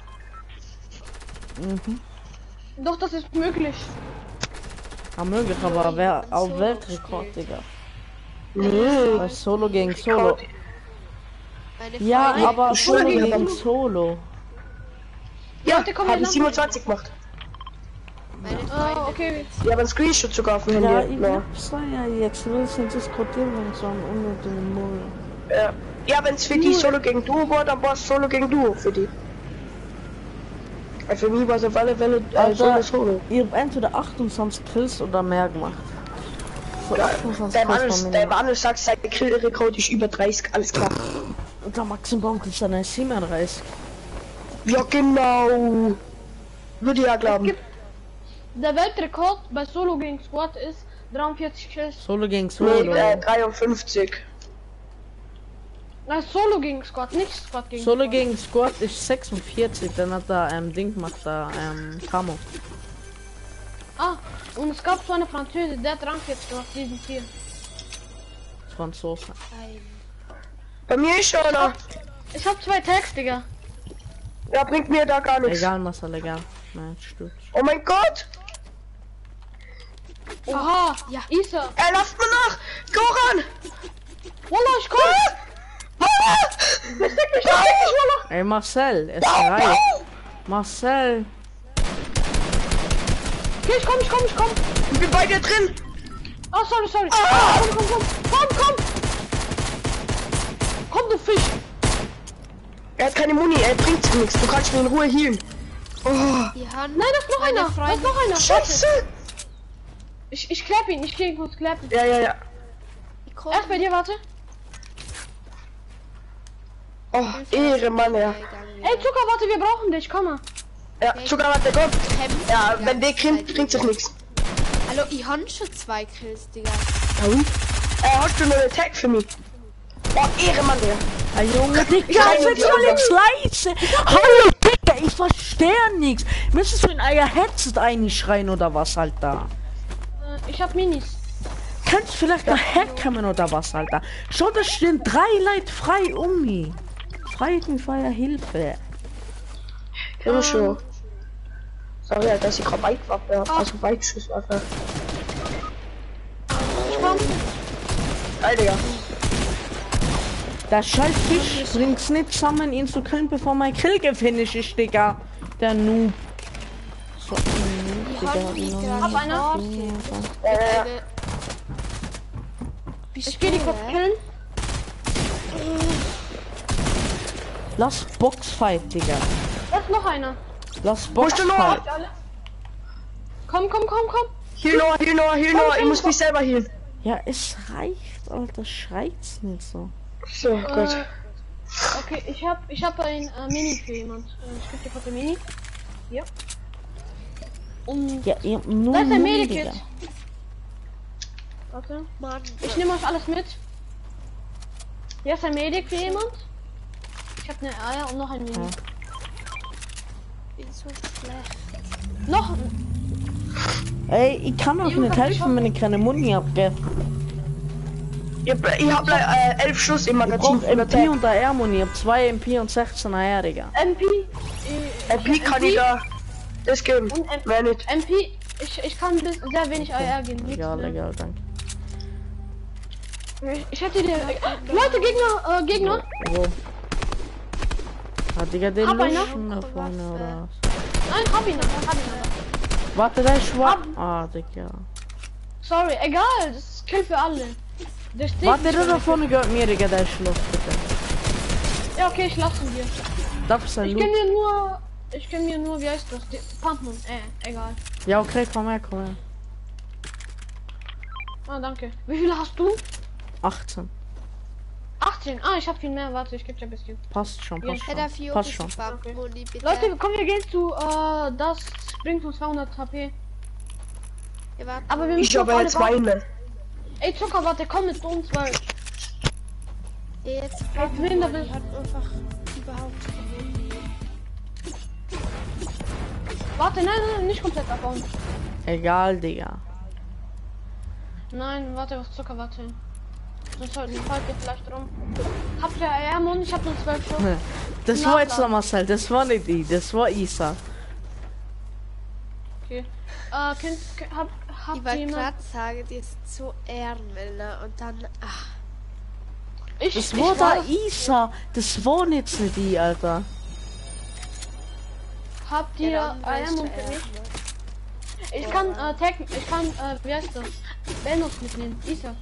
Doch, das ist möglich. Ja, möglich, aber wer auf Solo Weltrekord, gespielt. Digga. Nee. Bei Solo gegen Solo. Meine Ja, Freundin- aber ich schwör Solo dir, gegen aber- Solo. Ja, Leute, komm, hab wir ich siebenundzwanzig gemacht. Meine Oh, Freunde. okay. Ich habe einen Screenshot sogar auf dem Ja, Handy. ich Ja, hab's ja jetzt. Will es nicht diskutieren, wenn so ein unnötiger Müll. ja. ja wenn es für die Solo gegen Duo war, dann war es Solo gegen Duo für die. Für mich war es auf alle Fälle äh, Alter, Solo Solo. ihr habt entweder achtundzwanzig Kills oder mehr gemacht. So Ja, achtundzwanzig der Kills Mann, von der mir. Mann sagt, sein Killrekord ist über dreißig, alles klar. Und der Maxim Baum ist dann ein siebenunddreißig. Ja, genau. Würde ich ja glauben. gibt- Der Weltrekord bei Solo gegen Squad ist dreiundvierzig Kills. Solo gegen Solo. Nee, oder? äh, dreiundfünfzig. Na, Solo gegen Squad, nicht Squad gegen Solo Squad. gegen Squad ist sechsundvierzig, dann hat er ähm, Ding gemacht, da ähm, Camo. Ah, und es gab so eine Französin, der hat dreiundvierzig gemacht, diesen vier. Franzose. Ein. Bei mir ist schon einer. Ich hab zwei Tags, Digga. Ja, bringt mir da gar nichts. Egal, Marcel, egal. Nein, stimmt. Oh mein Gott! Aha, Ja. Isa. Er lasst mir nach! Goran! Wallah, ich komm! Ah! Das deckt mich doch nicht, Wallah! Ey, Marcel, es reicht. Marcel. Okay, ich komm, ich komm, ich komm. Ich bin bei dir drin! Oh, sorry, sorry. Ah! Komm, komm, komm. Komm, komm. Komm, du Fisch. Er hat keine Muni, er bringt nichts. Du kannst mir in Ruhe healen. Oh, Die haben Nein, das ist noch meine einer. Das Freunde. ist noch einer. Scheiße! Warte. Ich, ich klapp ihn, ich geh ihn kurz klappen. Ja, ja, ja. die kommen. Erst bei dir, warte. Oh, Ehre, Mann, ja. Ey, Zucker, warte, wir brauchen dich. Komm mal. Ja, sogar was der kommt. Kämpfen Ja, die wenn der ganze kommt, Zeit bringt sich wieder. nichts. Hallo, ich habe schon zwei Kills, Digga. Er hast du noch einen Tag für mich? Oh, Ehre, Mann, der. Ey, Junge, Digga, schreie jetzt die mal anderen. jetzt leise. Hallo, Digga, ich verstehe nichts. Müsstest du in euer Headset einschreien oder was, Alter? Äh, ich hab Minis. Kannst du vielleicht nachher kommen oder was, Alter? Schau, da stehen drei Leute frei um mich. Freiheitenfeier Hilfe. Kenn ich schon. Sorry, Alter, dass ich gerade Weitwaffe habe. Also Weitschusswaffe. Ich komm. Geil, Digga. Der scheiß Fisch bringt's nicht zusammen, ihn zu killen, bevor mein Kill gefinisht ist, Digga. Der Noob. So, ein Noob, Die Digga, haben wie mich noch gerade nie. Hab einer. gesehen. Ja, ja, ja. Eine Ich geh die kurz Pistole. killen. Lass Boxfight, Digga. Da ist noch einer. Lass Wo ist der noch? Boxfight. Komm, komm, komm, komm. Heal noch, heal noch, heal noch. Ich muss mich selber healen. Ja, es reicht, Alter. Schreit's nicht so. So, gut. Äh, okay, ich hab, ich hab ein äh, Mini für jemand. Äh, ich geb dir kurz ein Mini. Hier. Und Ja, ihr nur da ist ein Null, Medikit. Digga. Warte. Mann, Ich nehme euch alles mit. Hier ist ein Medik für jemand. Ich hab eine Eier und noch ein Mini. Ja. ich bin so schlecht. Noch. Ey, ich kann euch Junge, nicht helfen, wenn ich keine Muni hab, gell? Ich hab, ich hab äh, elf Schuss im Ich Magazin. brauch M P und A R-Muni. Ich hab zwei M P und sechzehn A R, Digga. M P. Äh, M P kann ich da. Das geben. Und M- Wer nicht? M P. Ich, ich kann bis sehr wenig A R geben. nichts Egal, mehr. egal, danke. Ich, ich hätte dir. Leute, Gegner, äh, Gegner. Wo? Hat Digga den Hab einer. Luschen da vorne oder was? Nein, hab ihn noch, hab ihn noch. Warte, der ist schwach. Ah, Digga. Sorry, egal, das ist Kill für alle. Der steht Warte, nicht der für da mich. vorne gehört mir, Digga, der ist Schluss, bitte. Ja, okay, ich lasse ihn dir. Darf sein Ich Loot? kenn mir nur. Ich kenn mir nur, wie heißt das? Die Pumpman. Äh, egal. Ja, okay, komm her, komm her. Ah, danke. Wie viele hast du? achtzehn. achtzehn. Ah, ich hab viel mehr. Warte, ich geb dir ein bisschen. Passt schon, passt Hätte er schon. vier Passt schon. Bankmoni, bitte. Leute, komm, wir gehen zu, äh, das bringt uns zweihundert H P. Ihr wart Aber wir Ich müssen auf habe alle jetzt zwei warten. mehr. Ey, Zucker, warte, komm mit uns, weil. jetzt wen da bist- Bankmoni hat einfach überhaupt keine. Warte, nein, nein, nein, nicht komplett abbauen. Egal, Digga. Nein, warte, was Zucker, warte. Sonst fallt ihr vielleicht rum. Habt ihr A R, Mann? Ich hab nur zwölf Schuss. Das Na, war jetzt na. noch Marcel, das war nicht die, das war Isa. Okay. Äh, könnt, könnt, hab, Ich habt ihr wollte jemand? gerade sagen, die ist so Ehrenmänner und dann. Ach, Ich, Das ich war da war- Isa. Das war jetzt nicht die, Alter. Habt Ja, ihr dann weißt Eier du und für eher. mich? Ich kann, äh, tag, ich kann, äh, wie heißt das? Benus mitnehmen. Isa.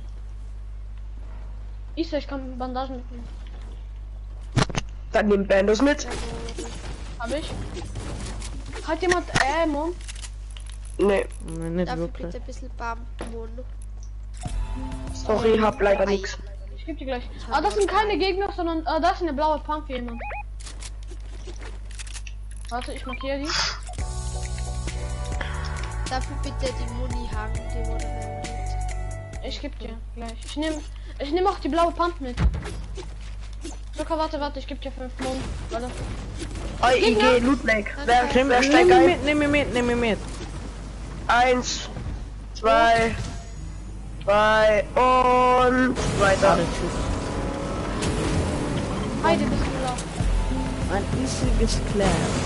Isa, ich kann Bandagen mitnehmen. Dann nimm Bandos mit. Hab ich? Hat jemand Ammo? Nee, Nee, nicht Dafür wirklich. bitte ein bisschen Bambmon. sorry, hab leider nichts. Ich geb dir gleich. Ah, das sind keine Gegner, sondern, äh, das ist eine blaue Pump für jemand. Warte, ich markiere die. Dafür bitte die Muni haben, die wurde nicht. Ich geb dir gleich. Ich nehme, ich nehme auch die blaue Pump mit. Zucker, warte, warte, ich geb dir fünf Mon. Warte. I I G Loot Lake. Wer, Nimm, wer nimm steigt mich ein? mit, nimm mich mit, nimm mich mit. Eins, zwei, drei und weiter. Warte, tschüss. Heide, bist du da? Ein easiges Clash.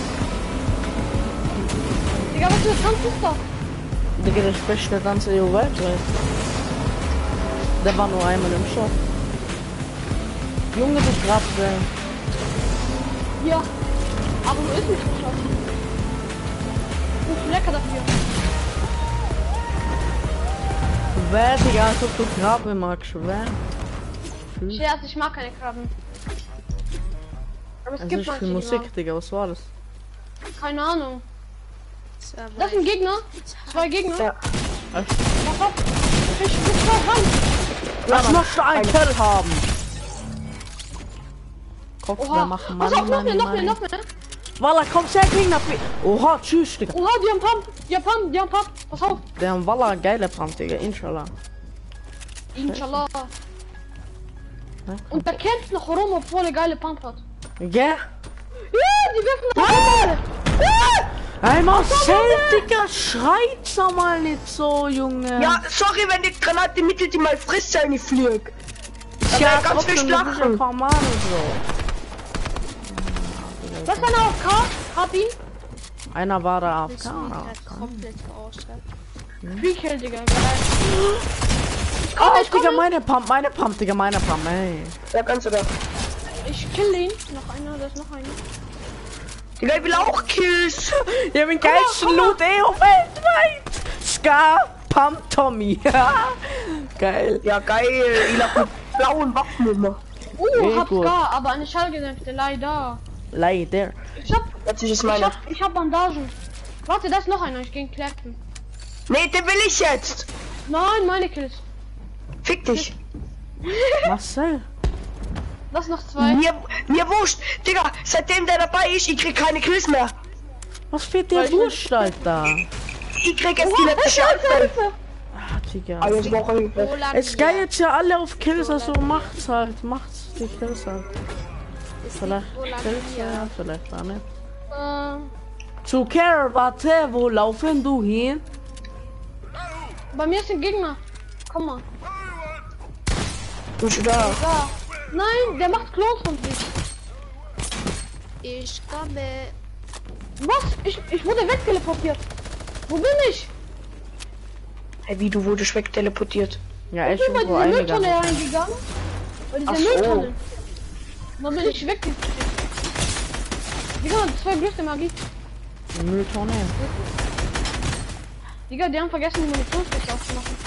Digga, was für ein Tanz ist das? Digga, der beste Tanz der weltweit. Der war nur einmal im Shop. Junge, du grabst Ja. Aber du isst nicht geschossen. Du bist lecker dafür. wer, Digga, als ob du Krabbe magst, wer? Scherz, ich mag keine Krabben. Aber es Also gibt ich für manche, die Musik, mag. Digga, was war das? Keine Ahnung. Das war Das sind Gegner. Zwei Gegner. Ja. Mach auf. Ich bin voll ran. Lass noch schon einen Kill haben! Kopf, Oha. wir machen Pass Money, auf, noch mehr, Money, noch mehr, Money. noch mehr. Walla, komm, sehr Gegner. Oha, tschüss, Digga. Oha, die haben Pump. Die haben Pump, die haben Pump. Pass auf. Der haben Walla geile Pump, Digga, inshallah. Inshallah. Ja, Und der kämpft noch rum, obwohl er geile Pump hat. Gell? Ja, die werfen noch rum. Ey, Marcel, Digga, schreit mal nicht so, Junge. Ja, sorry, wenn die Granate mittel die mal frisst, sei nicht flieg. ja, ganz viel trotzdem, das ist ja lachen. normal so. Was ist einer auf K? Hab ihn. Einer war da auf das K. Spiel halt komplett verarscht. Free Kill, Digga. Geil. Oh, Digga, meine Pump, meine Pump, Digga, meine Pump, ey. Ja, ganz oder. Ich kill ihn. Noch einer, da ist noch einer. Digga, ich will auch Kills. Ich hab den geilsten Loot eh auf weltweit. Scar, Pump, Tommy. Geil. Ja, geil. Ich hab einen blauen Waffen immer. Uh, Sehr hab gut. Scar, aber eine Schallgedämpfte, leider. Leider. Ich hab, Das ist ich meine. hab, ich hab Bandagen. Warte, da ist noch einer, ich geh ihn klappen. Nee, den will ich jetzt. Nein, meine Kills. Fick dich. Marcel. Das ist noch zwei. Mir, mir wurscht. Digga, seitdem der dabei ist, ich krieg keine Kills mehr. Was fehlt dir Weil ich bin- Wurscht, Alter? Ich krieg jetzt die letzte Scheiße. Ah, Digga. Ah, jetzt brauche ich nicht. Es geht jetzt ja alle auf Kills, also macht's halt. Macht's die Kills halt. Vielleicht Kills, ja, vielleicht auch nicht. Äh, Zu Care, warte, wo laufen du hin? bei mir ist ein Gegner. Komm mal. Bist du da? Da. Nein, der macht Klons von sich. Ich komme. Was? Ich, ich wurde wegteleportiert. Wo bin ich? Hey, wie, du wurdest wegteleportiert. Ja, Ich echt bin bei irgendwo dieser Mülltonne eingegangen. reingegangen. Bei dieser Ach so. Mülltonne. Und dann bin ich weggeteleportiert. Digga, zwei Grüße Magie. Mülltonne. Digga, die haben vergessen, die Munitionsfläche aufzumachen.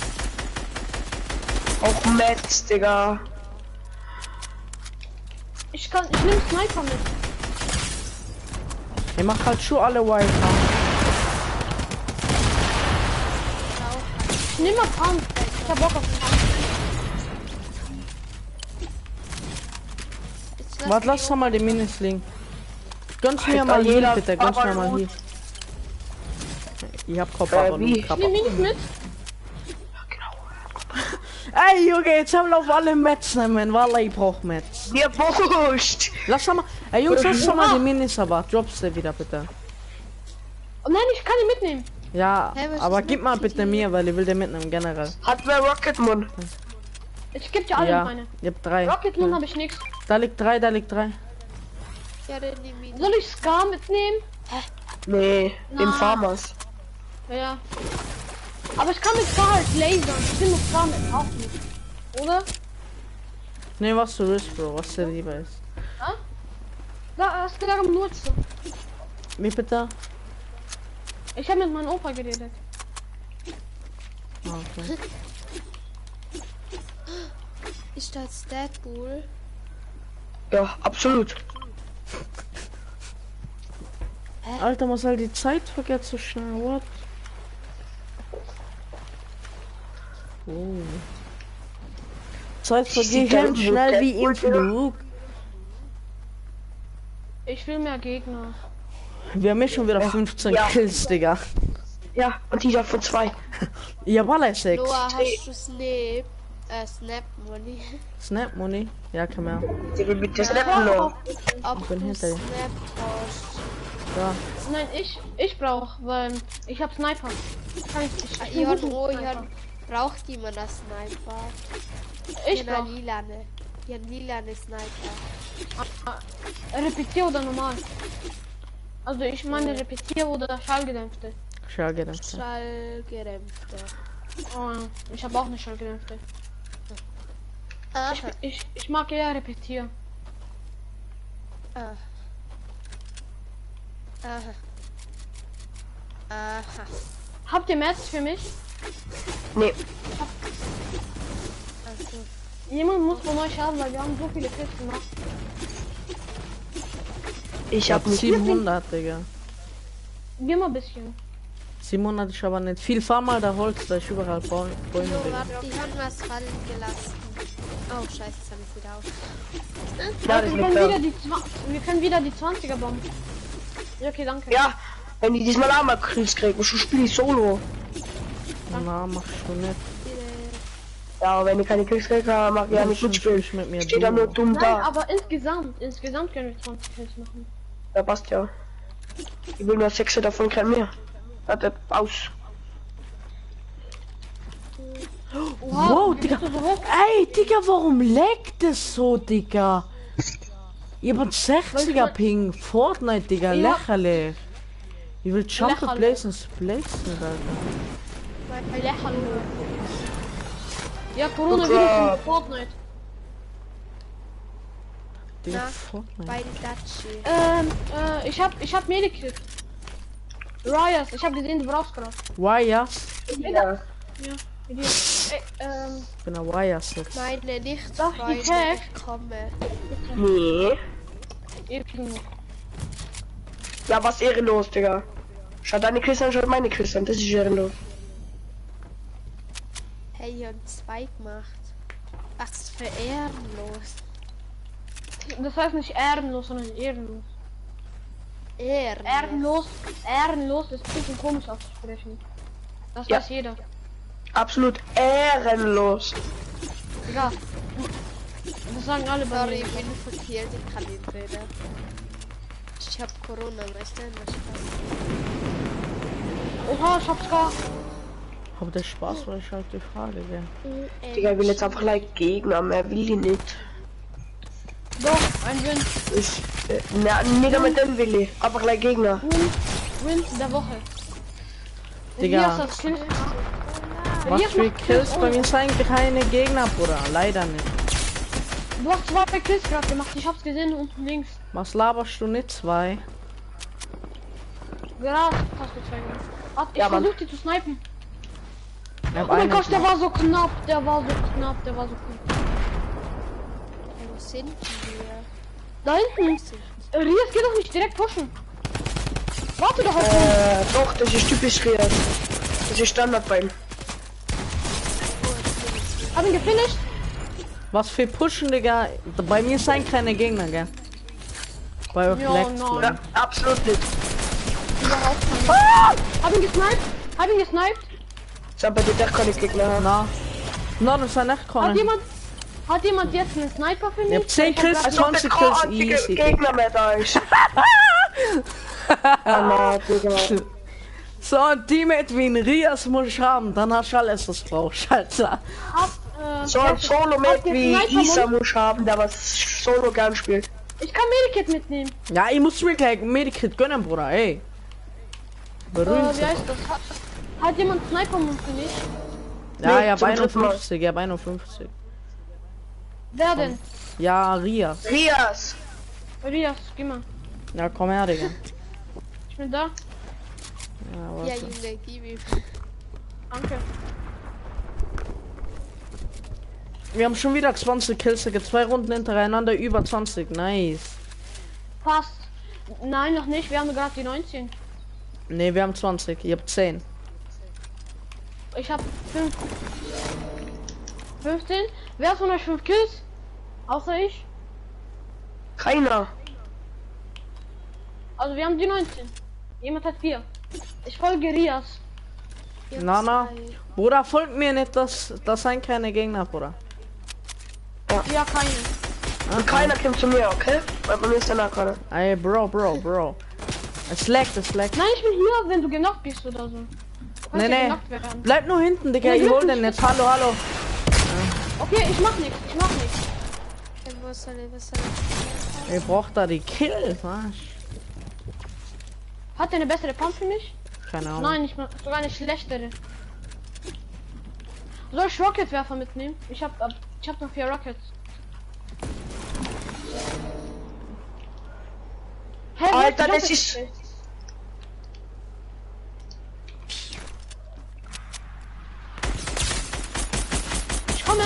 Auch Metz, Digga. Ich kann, ich nehme Sniper mit. Ihr macht halt schon alle Wild. Ich nehme mal Pump. Ich hab Bock auf Pump. Jetzt lass Warte, mich lass doch mal die Minis liegen. Gönn's mir Alter, mal hier, jeder bitte. Gönn's mir aber mal gut. hier. Ich hab Kopf, Äh, aber wie? du Ich Kappa. nehme Minis mit. Ey, Junge, jetzt haben wir auf alle Metz nehmen. Wallah, ich brauch Metz. Mir wurscht. Lass doch mal. Ey, Jungs, lass doch mal die Minis, aber droppst du wieder, bitte. Oh nein, ich kann ihn mitnehmen. Ja, Hä, was aber ist gib mit mal City? bitte mir, weil ich will den mitnehmen, generell. Hat wer Rocketmon? Ich geb dir alle Ja, meine. ich hab drei. Rocket Moon Ja. habe ich nichts. Da liegt drei, da liegt drei. Ja, dann nimm ihn. Soll ich Scar mitnehmen? Nee, im Na. Farmers. Ja, ja. Aber ich kann mit Scar halt lasern. Ich bin mit Scar mit auch nicht. Oder? Nee, was du willst, Bro, was dir lieber ist. Da hast du da nur zu. Wie bitte? Ich habe mit meinem Opa geredet. Ah, okay. Ist das Deadpool? Ja, absolut. Alter, was soll die Zeit vergeht so schnell? What? Oh. Zeit vergeht ganz schnell wie im Flug. Ich will mehr Gegner. Wir haben schon wieder fünfzehn Ja. Kills, Digga. Ja, und ich von zwei. Ja, weil er sechs. Noah, hast du Snap? Äh, Snap Money? Snap Money? Ja, komm her. Die will mit der Snappen noch. Ob Ich bin du hinter dir. Snap brauchst? Ja. Nein, ich ich brauche, weil ich habe Sniper. Kann ich, ich, ich bin Jon, gut mit oh, Sniper. Jon, braucht jemand das Sniper? Ich Ja, brauche lilane. Ja, lilane Sniper. Repetier oder normal. Also ich meine Repetier oder Schallgedämpfte. Schau, gedacht. Schallgedämpfte. Oh, ich habe auch eine Schallgedämpfte. Aha. Ich, ich, ich mag eher Repetier. Ah. Aha. Aha. Habt ihr Mats für mich? Nee, Also, Jemand muss von euch haben, weil wir haben so viele Kills gemacht. ich Ich hab hab nicht. siebenhundert, Digga. Gib mal ein bisschen. siebenhundert ist aber nicht viel. Fahr mal da Holz, da ist überall Bäume, Bäume, so, Digga. warte, die haben was fallen gelassen. Oh, scheiße, jetzt habe ich wieder auf. Ja, das wir, liegt können da. wieder die, zwa- wir können wieder die zwanziger bomben. Ja, okay, danke. Ja, wenn die diesmal auch mal Kills kriegen, musst du spielen solo. Na, machst du nicht. Ja, aber wenn die keine Kills kriegen, dann mach ich ja nicht mitspielen. Ich mit mir Steht da nur dumm Nein, da. aber insgesamt, insgesamt können wir zwanzig Kills machen. Ja, passt ja. Ich will nur sechs davon kein mehr. Warte, aus. Wow, wie Digga. bist du so hoch? Ey, Digga, warum leckt es so, Digga? Ihr habt sechziger Ping. Fortnite, Digga, Ja. lächerlich. Ich will Jump Lächerlich. Blazens Blazens, Alter. Lächerlich. Ja, Corona Oh wieder Gott. von Fortnite. Digga, Na, Fortnite. Bei Dachi. Ähm, äh, ich hab, ich hab Medikit. Riot, ich hab gesehen, du brauchst gerade. Wires. Ja. Ja, mit dir. Ey, ähm, Ich bin ein Wires jetzt. Meine Darf Nicht-Freunde, ich hack? ich komme. Nee. eben. Ja, was ehrenlos, Digga. Schaut deine Kills an, schaut meine Kills an. Das ist ehrenlos. Hey, Jon, zwei gemacht. Was für ehrenlos. Das heißt nicht ehrenlos, sondern ehrenlos. Ehrenlos. Ehrenlos, ehrenlos ist ein bisschen komisch auszusprechen. Das Ja. weiß jeder. Absolut ehrenlos. Ja. Das sagen alle bei Sorry, mir. ich bin verkehrt, ich kann nicht reden. Ich hab Corona, weißt du? Was Spaß. Oha, ich hab's gar. Aber der Spaß war ich halt die Frage, gell? Digga, ich will jetzt einfach like Gegner, mehr will ich nicht. Doch, ein Win. Ich, äh, na, nicht mit dem will ich. Einfach like Gegner. Win. Win der Woche. Digga. Elias hat Kills. Was Elias für macht Kills? Bei ohne. mir sind keine Gegner, Bruder. Leider nicht. Du hast zwei Kills gerade gemacht. Ich hab's gesehen unten links. Was laberst du nicht? Zwei. Gerade hast du zwei gemacht. Warte, ich Ja, Mann. versuch die zu snipen. Ich hab Oh mein einen Gott, der gemacht. war so knapp. Der war so knapp. Der war so knapp. Wo sind wir? Da hinten. Äh, Rias, geh doch nicht direkt pushen. Warte doch auf uns. Äh, doch, das ist typisch Rias. Das ist Standard bei ihm. Hab ihn gefinisht. Was für Pushen, Digga? Bei mir sind keine Gegner, gell? Bei euch Ja, leckt's, nein. Leute. Ja, absolut nicht. Überhaupt nicht. Hab ihn gesniped. Hab ihn gesniped. Sag bei dir, der kann ich Gegner haben. Na. Na, das war nicht Hat können. jemand. Hat jemand jetzt einen Sniper für mich? Ich hab zehn Ich hab Kills, grad- Als ob zwanzig der Kills kein einziger easy. Gegner mehr da ist. Ah, na, Digga. So ein Teammate wie ein Rias muss ich haben, dann hast du alles, was du brauchst, Alter. Hab, äh, So ein Solo-Mate Habt ihr wie Sniper, Isa Mann? muss haben, der was Solo gern spielt. Ich kann Medikit mitnehmen. Ja, ich muss mir gleich ein Medikit gönnen, Bruder, ey. Äh, Berühmt. wie heißt das? Hat, hat jemand Sniper-Mund für mich? Ja, Nee, ich hab zum dritten Mal. einundfünfzig, ich hab einundfünfzig. Wer denn? Ja, Rias. Rias! Rias, geh mal. Ja, komm her, Digga. Ich bin da. Ja, Ja, warte. Junge, gib ihm. Danke. Wir haben schon wieder zwanzig Kills, Digga. Zwei Runden hintereinander über zwanzig. Nice. Fast. Nein, noch nicht. Wir haben gerade die neunzehn. Ne, wir haben zwanzig. Ihr habt zehn. Ich habe fünf. fünfzehn. Wer hat von euch fünf Kills? Außer ich. Keiner. Also wir haben die neunzehn. Jemand hat vier. Ich folge Rias. Ich hab Na, na. zwei. Bruder, folgt mir nicht, das, das sind keine Gegner, Bruder. Ja, keine. Und keiner kommt zu mir, okay? Weil bei mir ist der nah gerade. Ey, Bro, Bro, Bro. Es leckt, es leckt. Nein, ich bin hier, wenn du genockt bist oder so. Du kannst Nee, ja nee. genockt werden. Bleib nur hinten, Digga. Nee, Ich hol wirklich den jetzt. Hallo, hallo. Okay, ich mach nichts. Ich mach nichts. Ja, wo soll ich, was soll ich? Ich brauch da die Kills. Was? Hat der eine bessere Pump für mich? Keine Ahnung. Nein, nicht mal, sogar eine schlechtere. Soll ich Rocketwerfer mitnehmen? Ich hab, ab- ich hab noch vier Rockets. Hä, wo Alter, die das Rockets? ist- Ich komme.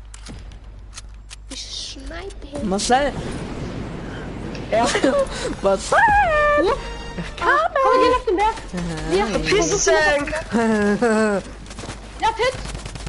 Ich schneide ihn. Marcel. Ja. Was? Komm, wir gehen auf den Berg. Wir Verpiss dich! Ja, Hit.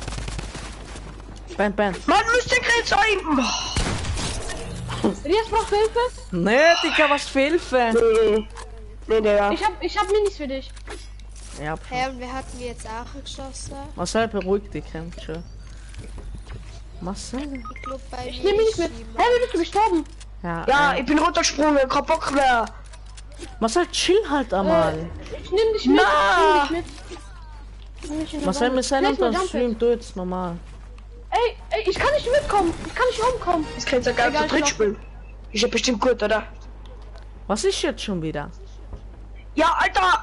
Ben, Ben. Mann, müsste gerade sein! Rias braucht Hilfe. Nee, Digga, was für Hilfe? Nee. Nee, Digga. Ich hab, ich hab Minis für dich. Ja, Hä, und wer hat mir jetzt auch geschossen? Marcel, beruhig dich, kennt schon. Marcel? Ich glaub, bei Ich mir nehme Minis ist mit. Hä, jemand. wie bist du gestorben? Ja, Ja, äh, ich bin runtergesprungen, kein Bock mehr. Marcel, chill halt einmal. Ich nehm dich mit. Na. Ich nehm dich mit. Ich nehm dich in der Marcel, Sonne. wir sind Lass mal unter Jump Stream, Pad. du jetzt normal. Ey, ey, ich kann nicht mitkommen. Ich kann nicht umkommen. Jetzt kannst du ja gar Egal, nicht zu dritt ich spielen. Ich hab bestimmt gut, oder? Was ist jetzt schon wieder? Ja, Alter!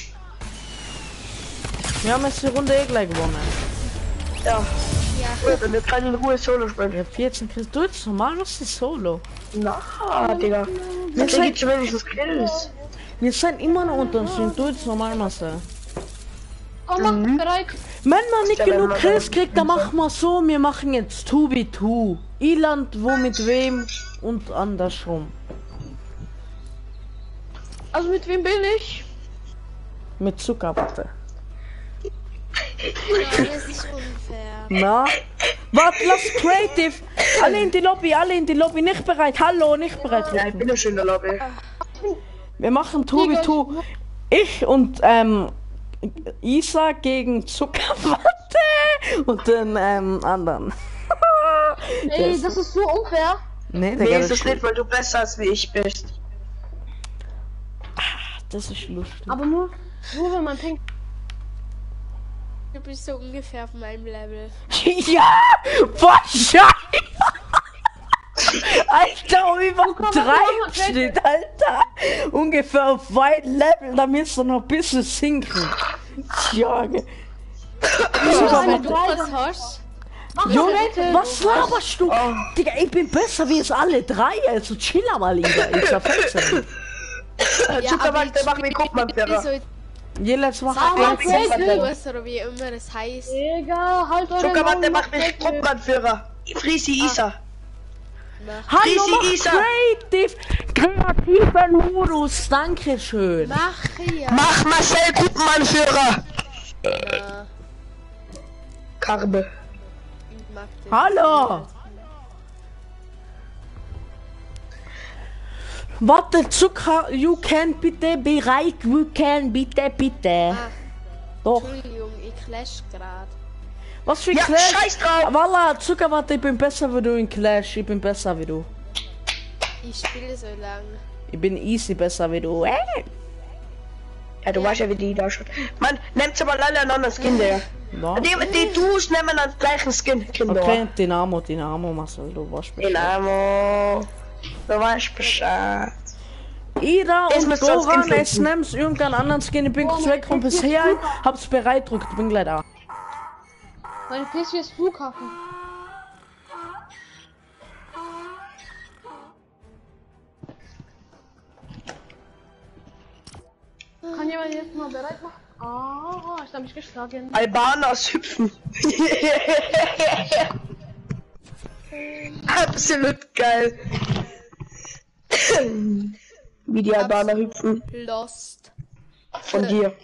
Wir haben jetzt die Runde eh gleich gewonnen. Ja, Ja, gut, und jetzt kann ich in Ruhe Solo spielen. Ja, vierzehn Kills. Du jetzt normal, was ist Solo? Na, Digga. Jetzt seid- gibt wenigstens Kills. Wir sind immer noch unter Stream, du jetzt normal, Marcel. Komm, mach bereit. Wenn man nicht Ja, genug wenn man Kills dann- kriegt, dann machen wir so, wir machen jetzt zwei gegen zwei. Iland, wo mit wem und andersrum. Also mit wem bin ich? Mit Zuckerwatte. ja, das ist unfair. Na? Warte, lass Creative! Alle in die Lobby, alle in die Lobby, nicht bereit. Hallo, nicht bereit. Ja, ich bin ja schon in der Lobby. Wir machen zwei gegen zwei. Ich und ähm, Isa gegen Zuckerwatte und den ähm, anderen. Ey, das ist so unfair. Nee, Nee, Digga, ist das, das nicht, weil du besser als wie ich bist. das ist lustig. Aber nur, nur wenn man Pink. Du bist so ungefähr auf meinem Level. Ja! Wahrscheinlich! Alter, übertreibt steht, Alter! Ungefähr auf weit Level, da müsst ihr noch ein bisschen sinken. Junge. eine Du drei. was hast? Junge, was laberst du? Digga, ich bin besser wie es alle drei, also chill mal lieber. Ich zerfetze. Zuckerwatte, mach mich Guckmann-Führer. so Jedes macht Aber ein. Crazy. oder wie immer das heißt. Digga, halt eure Zuckerwatte, Maul, mach mich weg. Guckmann-Führer. Frisi Isa. Hallo, Risi mach Isa. creative, kreativen Modus, dankeschön. Mach ja. Mach Marcel Guckmann-Führer. Na, Karbe. ich mag den. Hallo. Warte, Zucker, you can bitte bereit, you can bitte, bitte. Ah, Doch. Entschuldigung, ich clash grad. Was für Ja, Clash? scheiß drauf. Walla, Zucker, warte, ich bin besser wie du in Clash. Ich bin besser wie du. Ich spiele so lang. Ich bin easy besser wie du. Äh? Ja, du weißt ja, wie die da schon. Mann, nehmt aber leider einen anderen Skin, der. Ja. Die, die Duos nehmen den gleichen Skin, Kinder. Okay, Dynamo, Dynamo, Marcel, du warst Bescheid. Dynamo. Du weißt Bescheid. Ida Es und muss sonst Goran, Skin es nimmst irgendeinen anderen Skin. Ich bin kurz weg vom P C, hab's bereit gedrückt, bin gleich da. Mein P C ist Flughafen. Kamera jetzt mal bereit machen. Ah, ich habe mich geschlagen. Albaners hüpfen. Absolut geil. Wie die Albaner hüpfen. Lost. Von dir.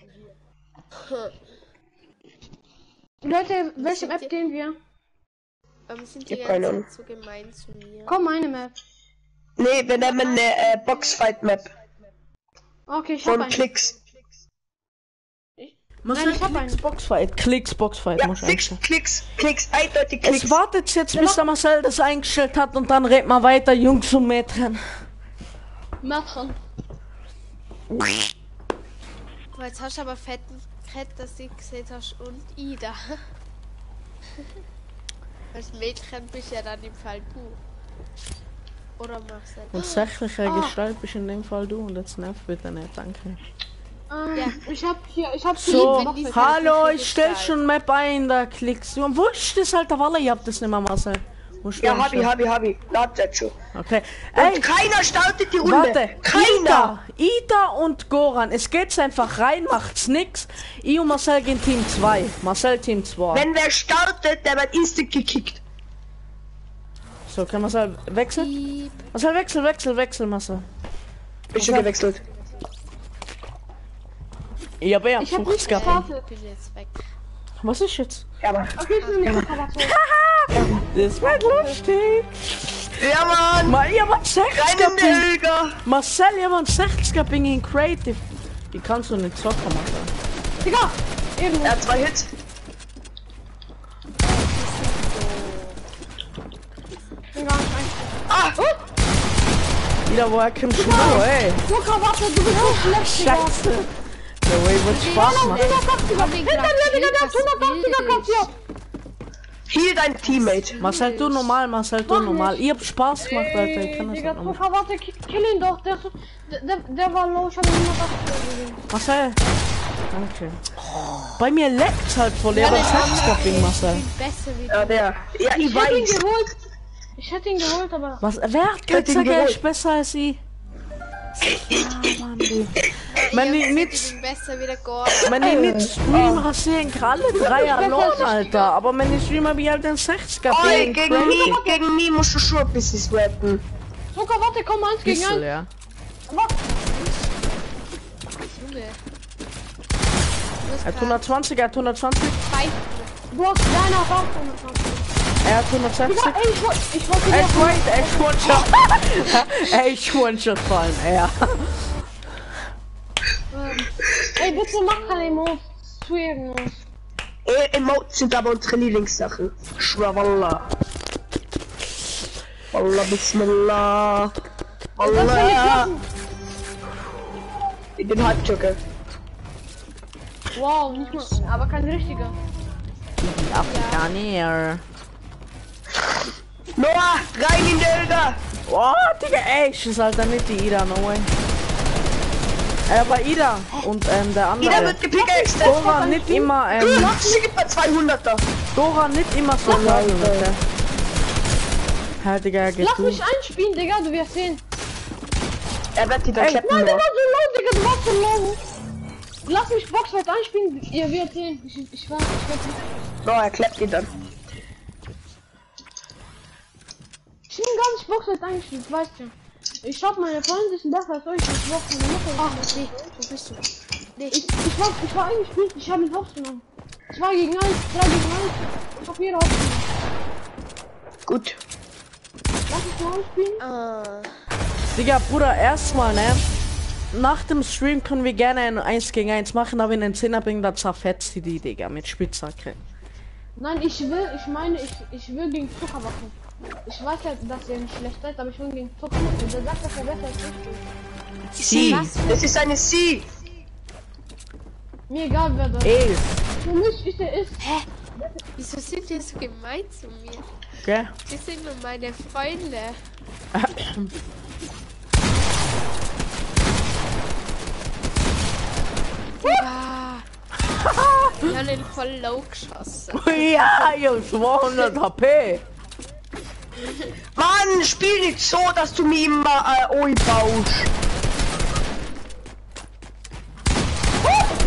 Leute, welche sind Map die- gehen wir? Warum sind die Ich hab keine jetzt Ahnung. so gemein zu mir? Komm, meine Map. Nee, wir nehmen eine äh, Boxfight-Map. Okay, ich hab Von eine. Klicks. Muss Nein, ich ich hab Klicks einen. Boxfight. Klicks Boxfight Ja, muss Klicks, ich. Klicks, Klicks, eindeutig Klicks. Es wartet jetzt, bis der Marcel das eingestellt hat und dann redet man weiter, Jungs und Mädchen. Machen. Boah, jetzt hast du aber fetten Fett, dass du gesehen hast und Ida. Als Mädchen bist ja dann im Fall du. Oder machst du Und sächliche Ah. Gestalt bist in dem Fall du und jetzt nervt bitte nicht, danke. Ähm, Ja. Ich hab hier, ich hab So, wenn die- hallo, sächliche ich stell Gestalt. schon Map ein, da klickst du. Und wo ist das, Alter? Walla, ihr habt das nicht mehr, Marcel. Wo steht Ja, das hab ich, denn? hab ich, hab ich. Lad jetzt schon. Okay. Und Ey, keiner startet die Runde. warte. Keiner. Ida, Ida und Goran. Es geht's einfach rein, macht's nix. Ich und Marcel gehen Team zwei. Marcel Team zwei. Wenn wer startet, der wird instant gekickt. So, kann Marcel wechseln? Piep. Marcel, wechsel, wechsel, wechsel, Marcel. Bist schon Okay. gewechselt. Ich hab eher Ich hab fünfzig nicht gehabt. gestartet. Ich bin jetzt weg. Was ist jetzt? Ja, Mann. Okay, ich bin nicht Kamera. Das wird lustig. Ja, Mann. Mal, ihr habt Rein sechziger in den Ping. Helga. Marcel, ihr habt sechziger Ping in Creative. Wie kannst du nicht zocken, Marcel? Digga, irgendwo. Er hat zwei Hits. Ich bin gar nicht ein. Ah, Wieder, woher kommst du nur, ey? Luca, warte, du bist so schlecht, Digga. Scheiße. Der Way wird Spaß machen. hundertachtziger, Hab den hinter mir, Digga, der hat was hundertachtziger will kassiert. heal dein Teammate. Marcel, du normal, Marcel, du Mach normal. nicht. Ihr habt Spaß gemacht, Alter. Ich Ey, kann das Digga, nicht machen. Luca, warte, ki- kill ihn doch. Der, ist so- der, der, der war low, ich hab ihn hundertachtziger gesehen. Marcel. Danke. Bei mir leckt's halt voll. Ihr habt sechziger Ping, Marcel. Ich bin besser wie Ja, du. der. Ja, ich Ich hätte ihn weiß. geholt. Ich hätte ihn geholt, aber... Was? Wer hat Ich hab gesagt, ihn er geholt. ist besser als ich? Ah, Mann, du. Wenn ich Ich nicht, bin besser wie der Gordon. wenn ich nicht stream, rasieren ich alle drei allein, Alter. Aber wenn ich stream, hab ich halt den sechziger Oi, Ping. gegen mich, gegen mich musst du schon ein bisschen sweaten. Luca, warte, komm, eins gegen Bissel, eins. ja. Warte. Junge. Er hat hundertzwanzig, er hat hundertzwanzig, Du hast deiner Erfahrung hundertzwanzig. er hat hundertsechzig. Digga, ey, ich wollte... Ich wollte Ey, dir... wait, ey, One-Shot. Ey, One-Shot fallen, ja. Ey, bitte mach keine Emotes zu irgendwas. Ey, Emotes sind aber unsere Lieblingssachen. Schwör, Wallah. Wallah, Bismillah. Das will ich Wallah. machen. Ich bin Halbjoker. Wow, nicht mal... Aber kein richtiger. Afrikaner. Noah, rein in den Helga. Oh, Digga, ey, ich ist Alter nicht die Ida, no way. Äh, aber Ida und ähm, der Jeder andere. wird gepickaxed. Dora nicht immer, ähm, Sie gibt mal zweihunderter. Dora nicht immer so sagen, bitte. Halt, Digga, geht Lass du. mich einspielen, Digga, du wirst sehen. Er wird die da Ey, klappen Nein, der nur. war so low, Digga, du warst so low. Lass mich Boxfight einspielen, ihr werdet sehen. Ich, ich weiß, ich weiß nicht. No, er klappt ihn dann. Ich bin gar nicht Boxfight eingespielt, weißt du. Ich hab meine Freunde sind besser als euch. Ich war meine Mutter. Ach, nee. Wo bist du? Nee. Ich, ich war, ich war eingespielt, ich habe ihn aufgenommen. Zwei gegen eins, drei gegen eins. Ich hab jeder aufgenommen. Gut. Lass mich mal einspielen. Ah. Digga, Bruder, erstmal, ne? Nach dem Stream können wir gerne ein eins gegen eins machen, aber in den Zehner bringen, da zerfetzt die, die, Digga, mit Spitzhacke. Nein, ich will, ich meine, ich, ich will gegen Zucker machen. Ich weiß ja, dass ihr nicht schlecht seid, aber ich will gegen Zucker machen. Der sagt, dass er besser als ich ist. Sie. Was für- Das ist eine Sie. Mir egal, wer das ist. Elf, Für mich ist er ist. Hä? Wieso sind die so gemein zu mir? gell? Die sind nur meine Freunde. Ja. Ich hab den voll low geschossen. Ja, Jungs, zweihundert H P. Mann, spiel nicht so, dass du mir immer äh, Oi baust.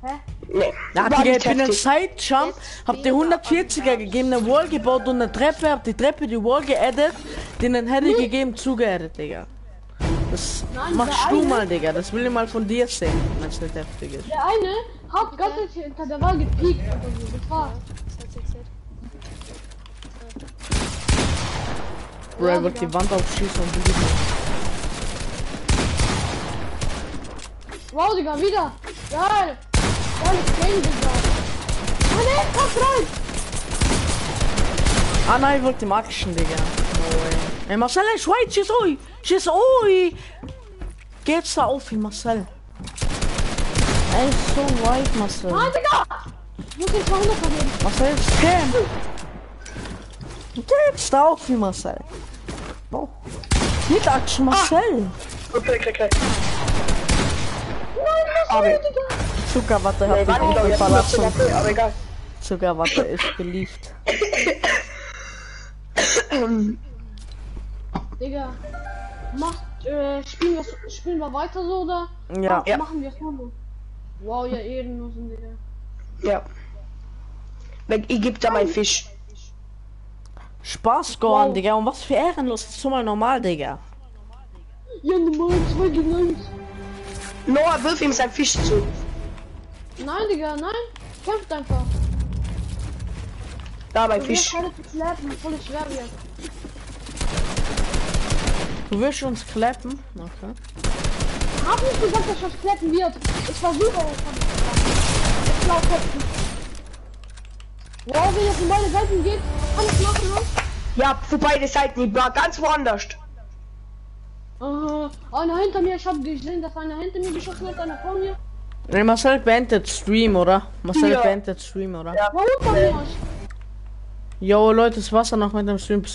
Nee. Ja, war Digga, nicht ich bin ein heftig. Sidejump, Jetzt hab die wieder hundertvierziger am gegeben, eine Wall gebaut und eine Treppe, hab die Treppe, die Wall geaddet, denen hätte ich gegeben, zugeaddet, Digga. Das Nein, machst der du eine- mal, Digga, das will ich mal von dir sehen, wenn es nicht heftig ist. Der eine hat ganz okay. hinter der Wall gepiekt oder so. Das war. Das hat sich Bro, er wird die Wand aufschießen und du Wow, Digga, wieder. Geil. Geiles Game, Digga. Ah, ne, komm rein. Ah nein, ich wollte ihm Action, Digga. No way. Ey, Marcel, er ist white, schieß oi! Schieß oi! Geht's da auf, Marcel? Er ist so white, Marcel. Ah, Digga. Ich muss jetzt zweihundert verlieren. Marcel ist Scam. Geht's da auf, Marcel? Oh. Nicht Action, Marcel. Okay, okay, okay. Nein, das Aber- ist Digga. Zuckerwatte Nee, hat warte, die ich glaube, Gruppe jetzt verlassen. verlassen. Aber egal. Zuckerwatte ist geliebt. Digga. Macht, äh, spielen wir, spielen wir weiter so oder? Ja. Ja. Machen wir es nur so. Wow, ja, ehrenlos, Digga. Ja. Weg, ich geb da meinen Fisch. Spaß, Gorn, Wow. Digga. Und was für ehrenlos. Das ist so mal normal, Digga. Ja, normal, zwei gegen eins. Noah, wirf ihm seinen Fisch zu. Nein, Digga, nein. Kämpft einfach. Da, mein Du wirst Fisch. keine zu slappen, voll schwer wird. Du wirst uns klappen. Okay. Hab nicht gesagt, dass das klappen wird. Ich versuche es. hab ich gesagt. Ich glaub kämpfen. Wow, wenn jetzt in beide Seiten geht, kann ich machen, ne? Ja, für beide Seiten. Ich war ganz woanders. Aha. Einer hinter mir, ich hab gesehen, dass einer hinter mir geschossen hat, einer vor mir. Nee, Marcel beendet Stream, oder? Marcel Ja. beendet Stream, oder? Ja. War unter mir. Jo, Leute, das war's dann noch mit dem Stream.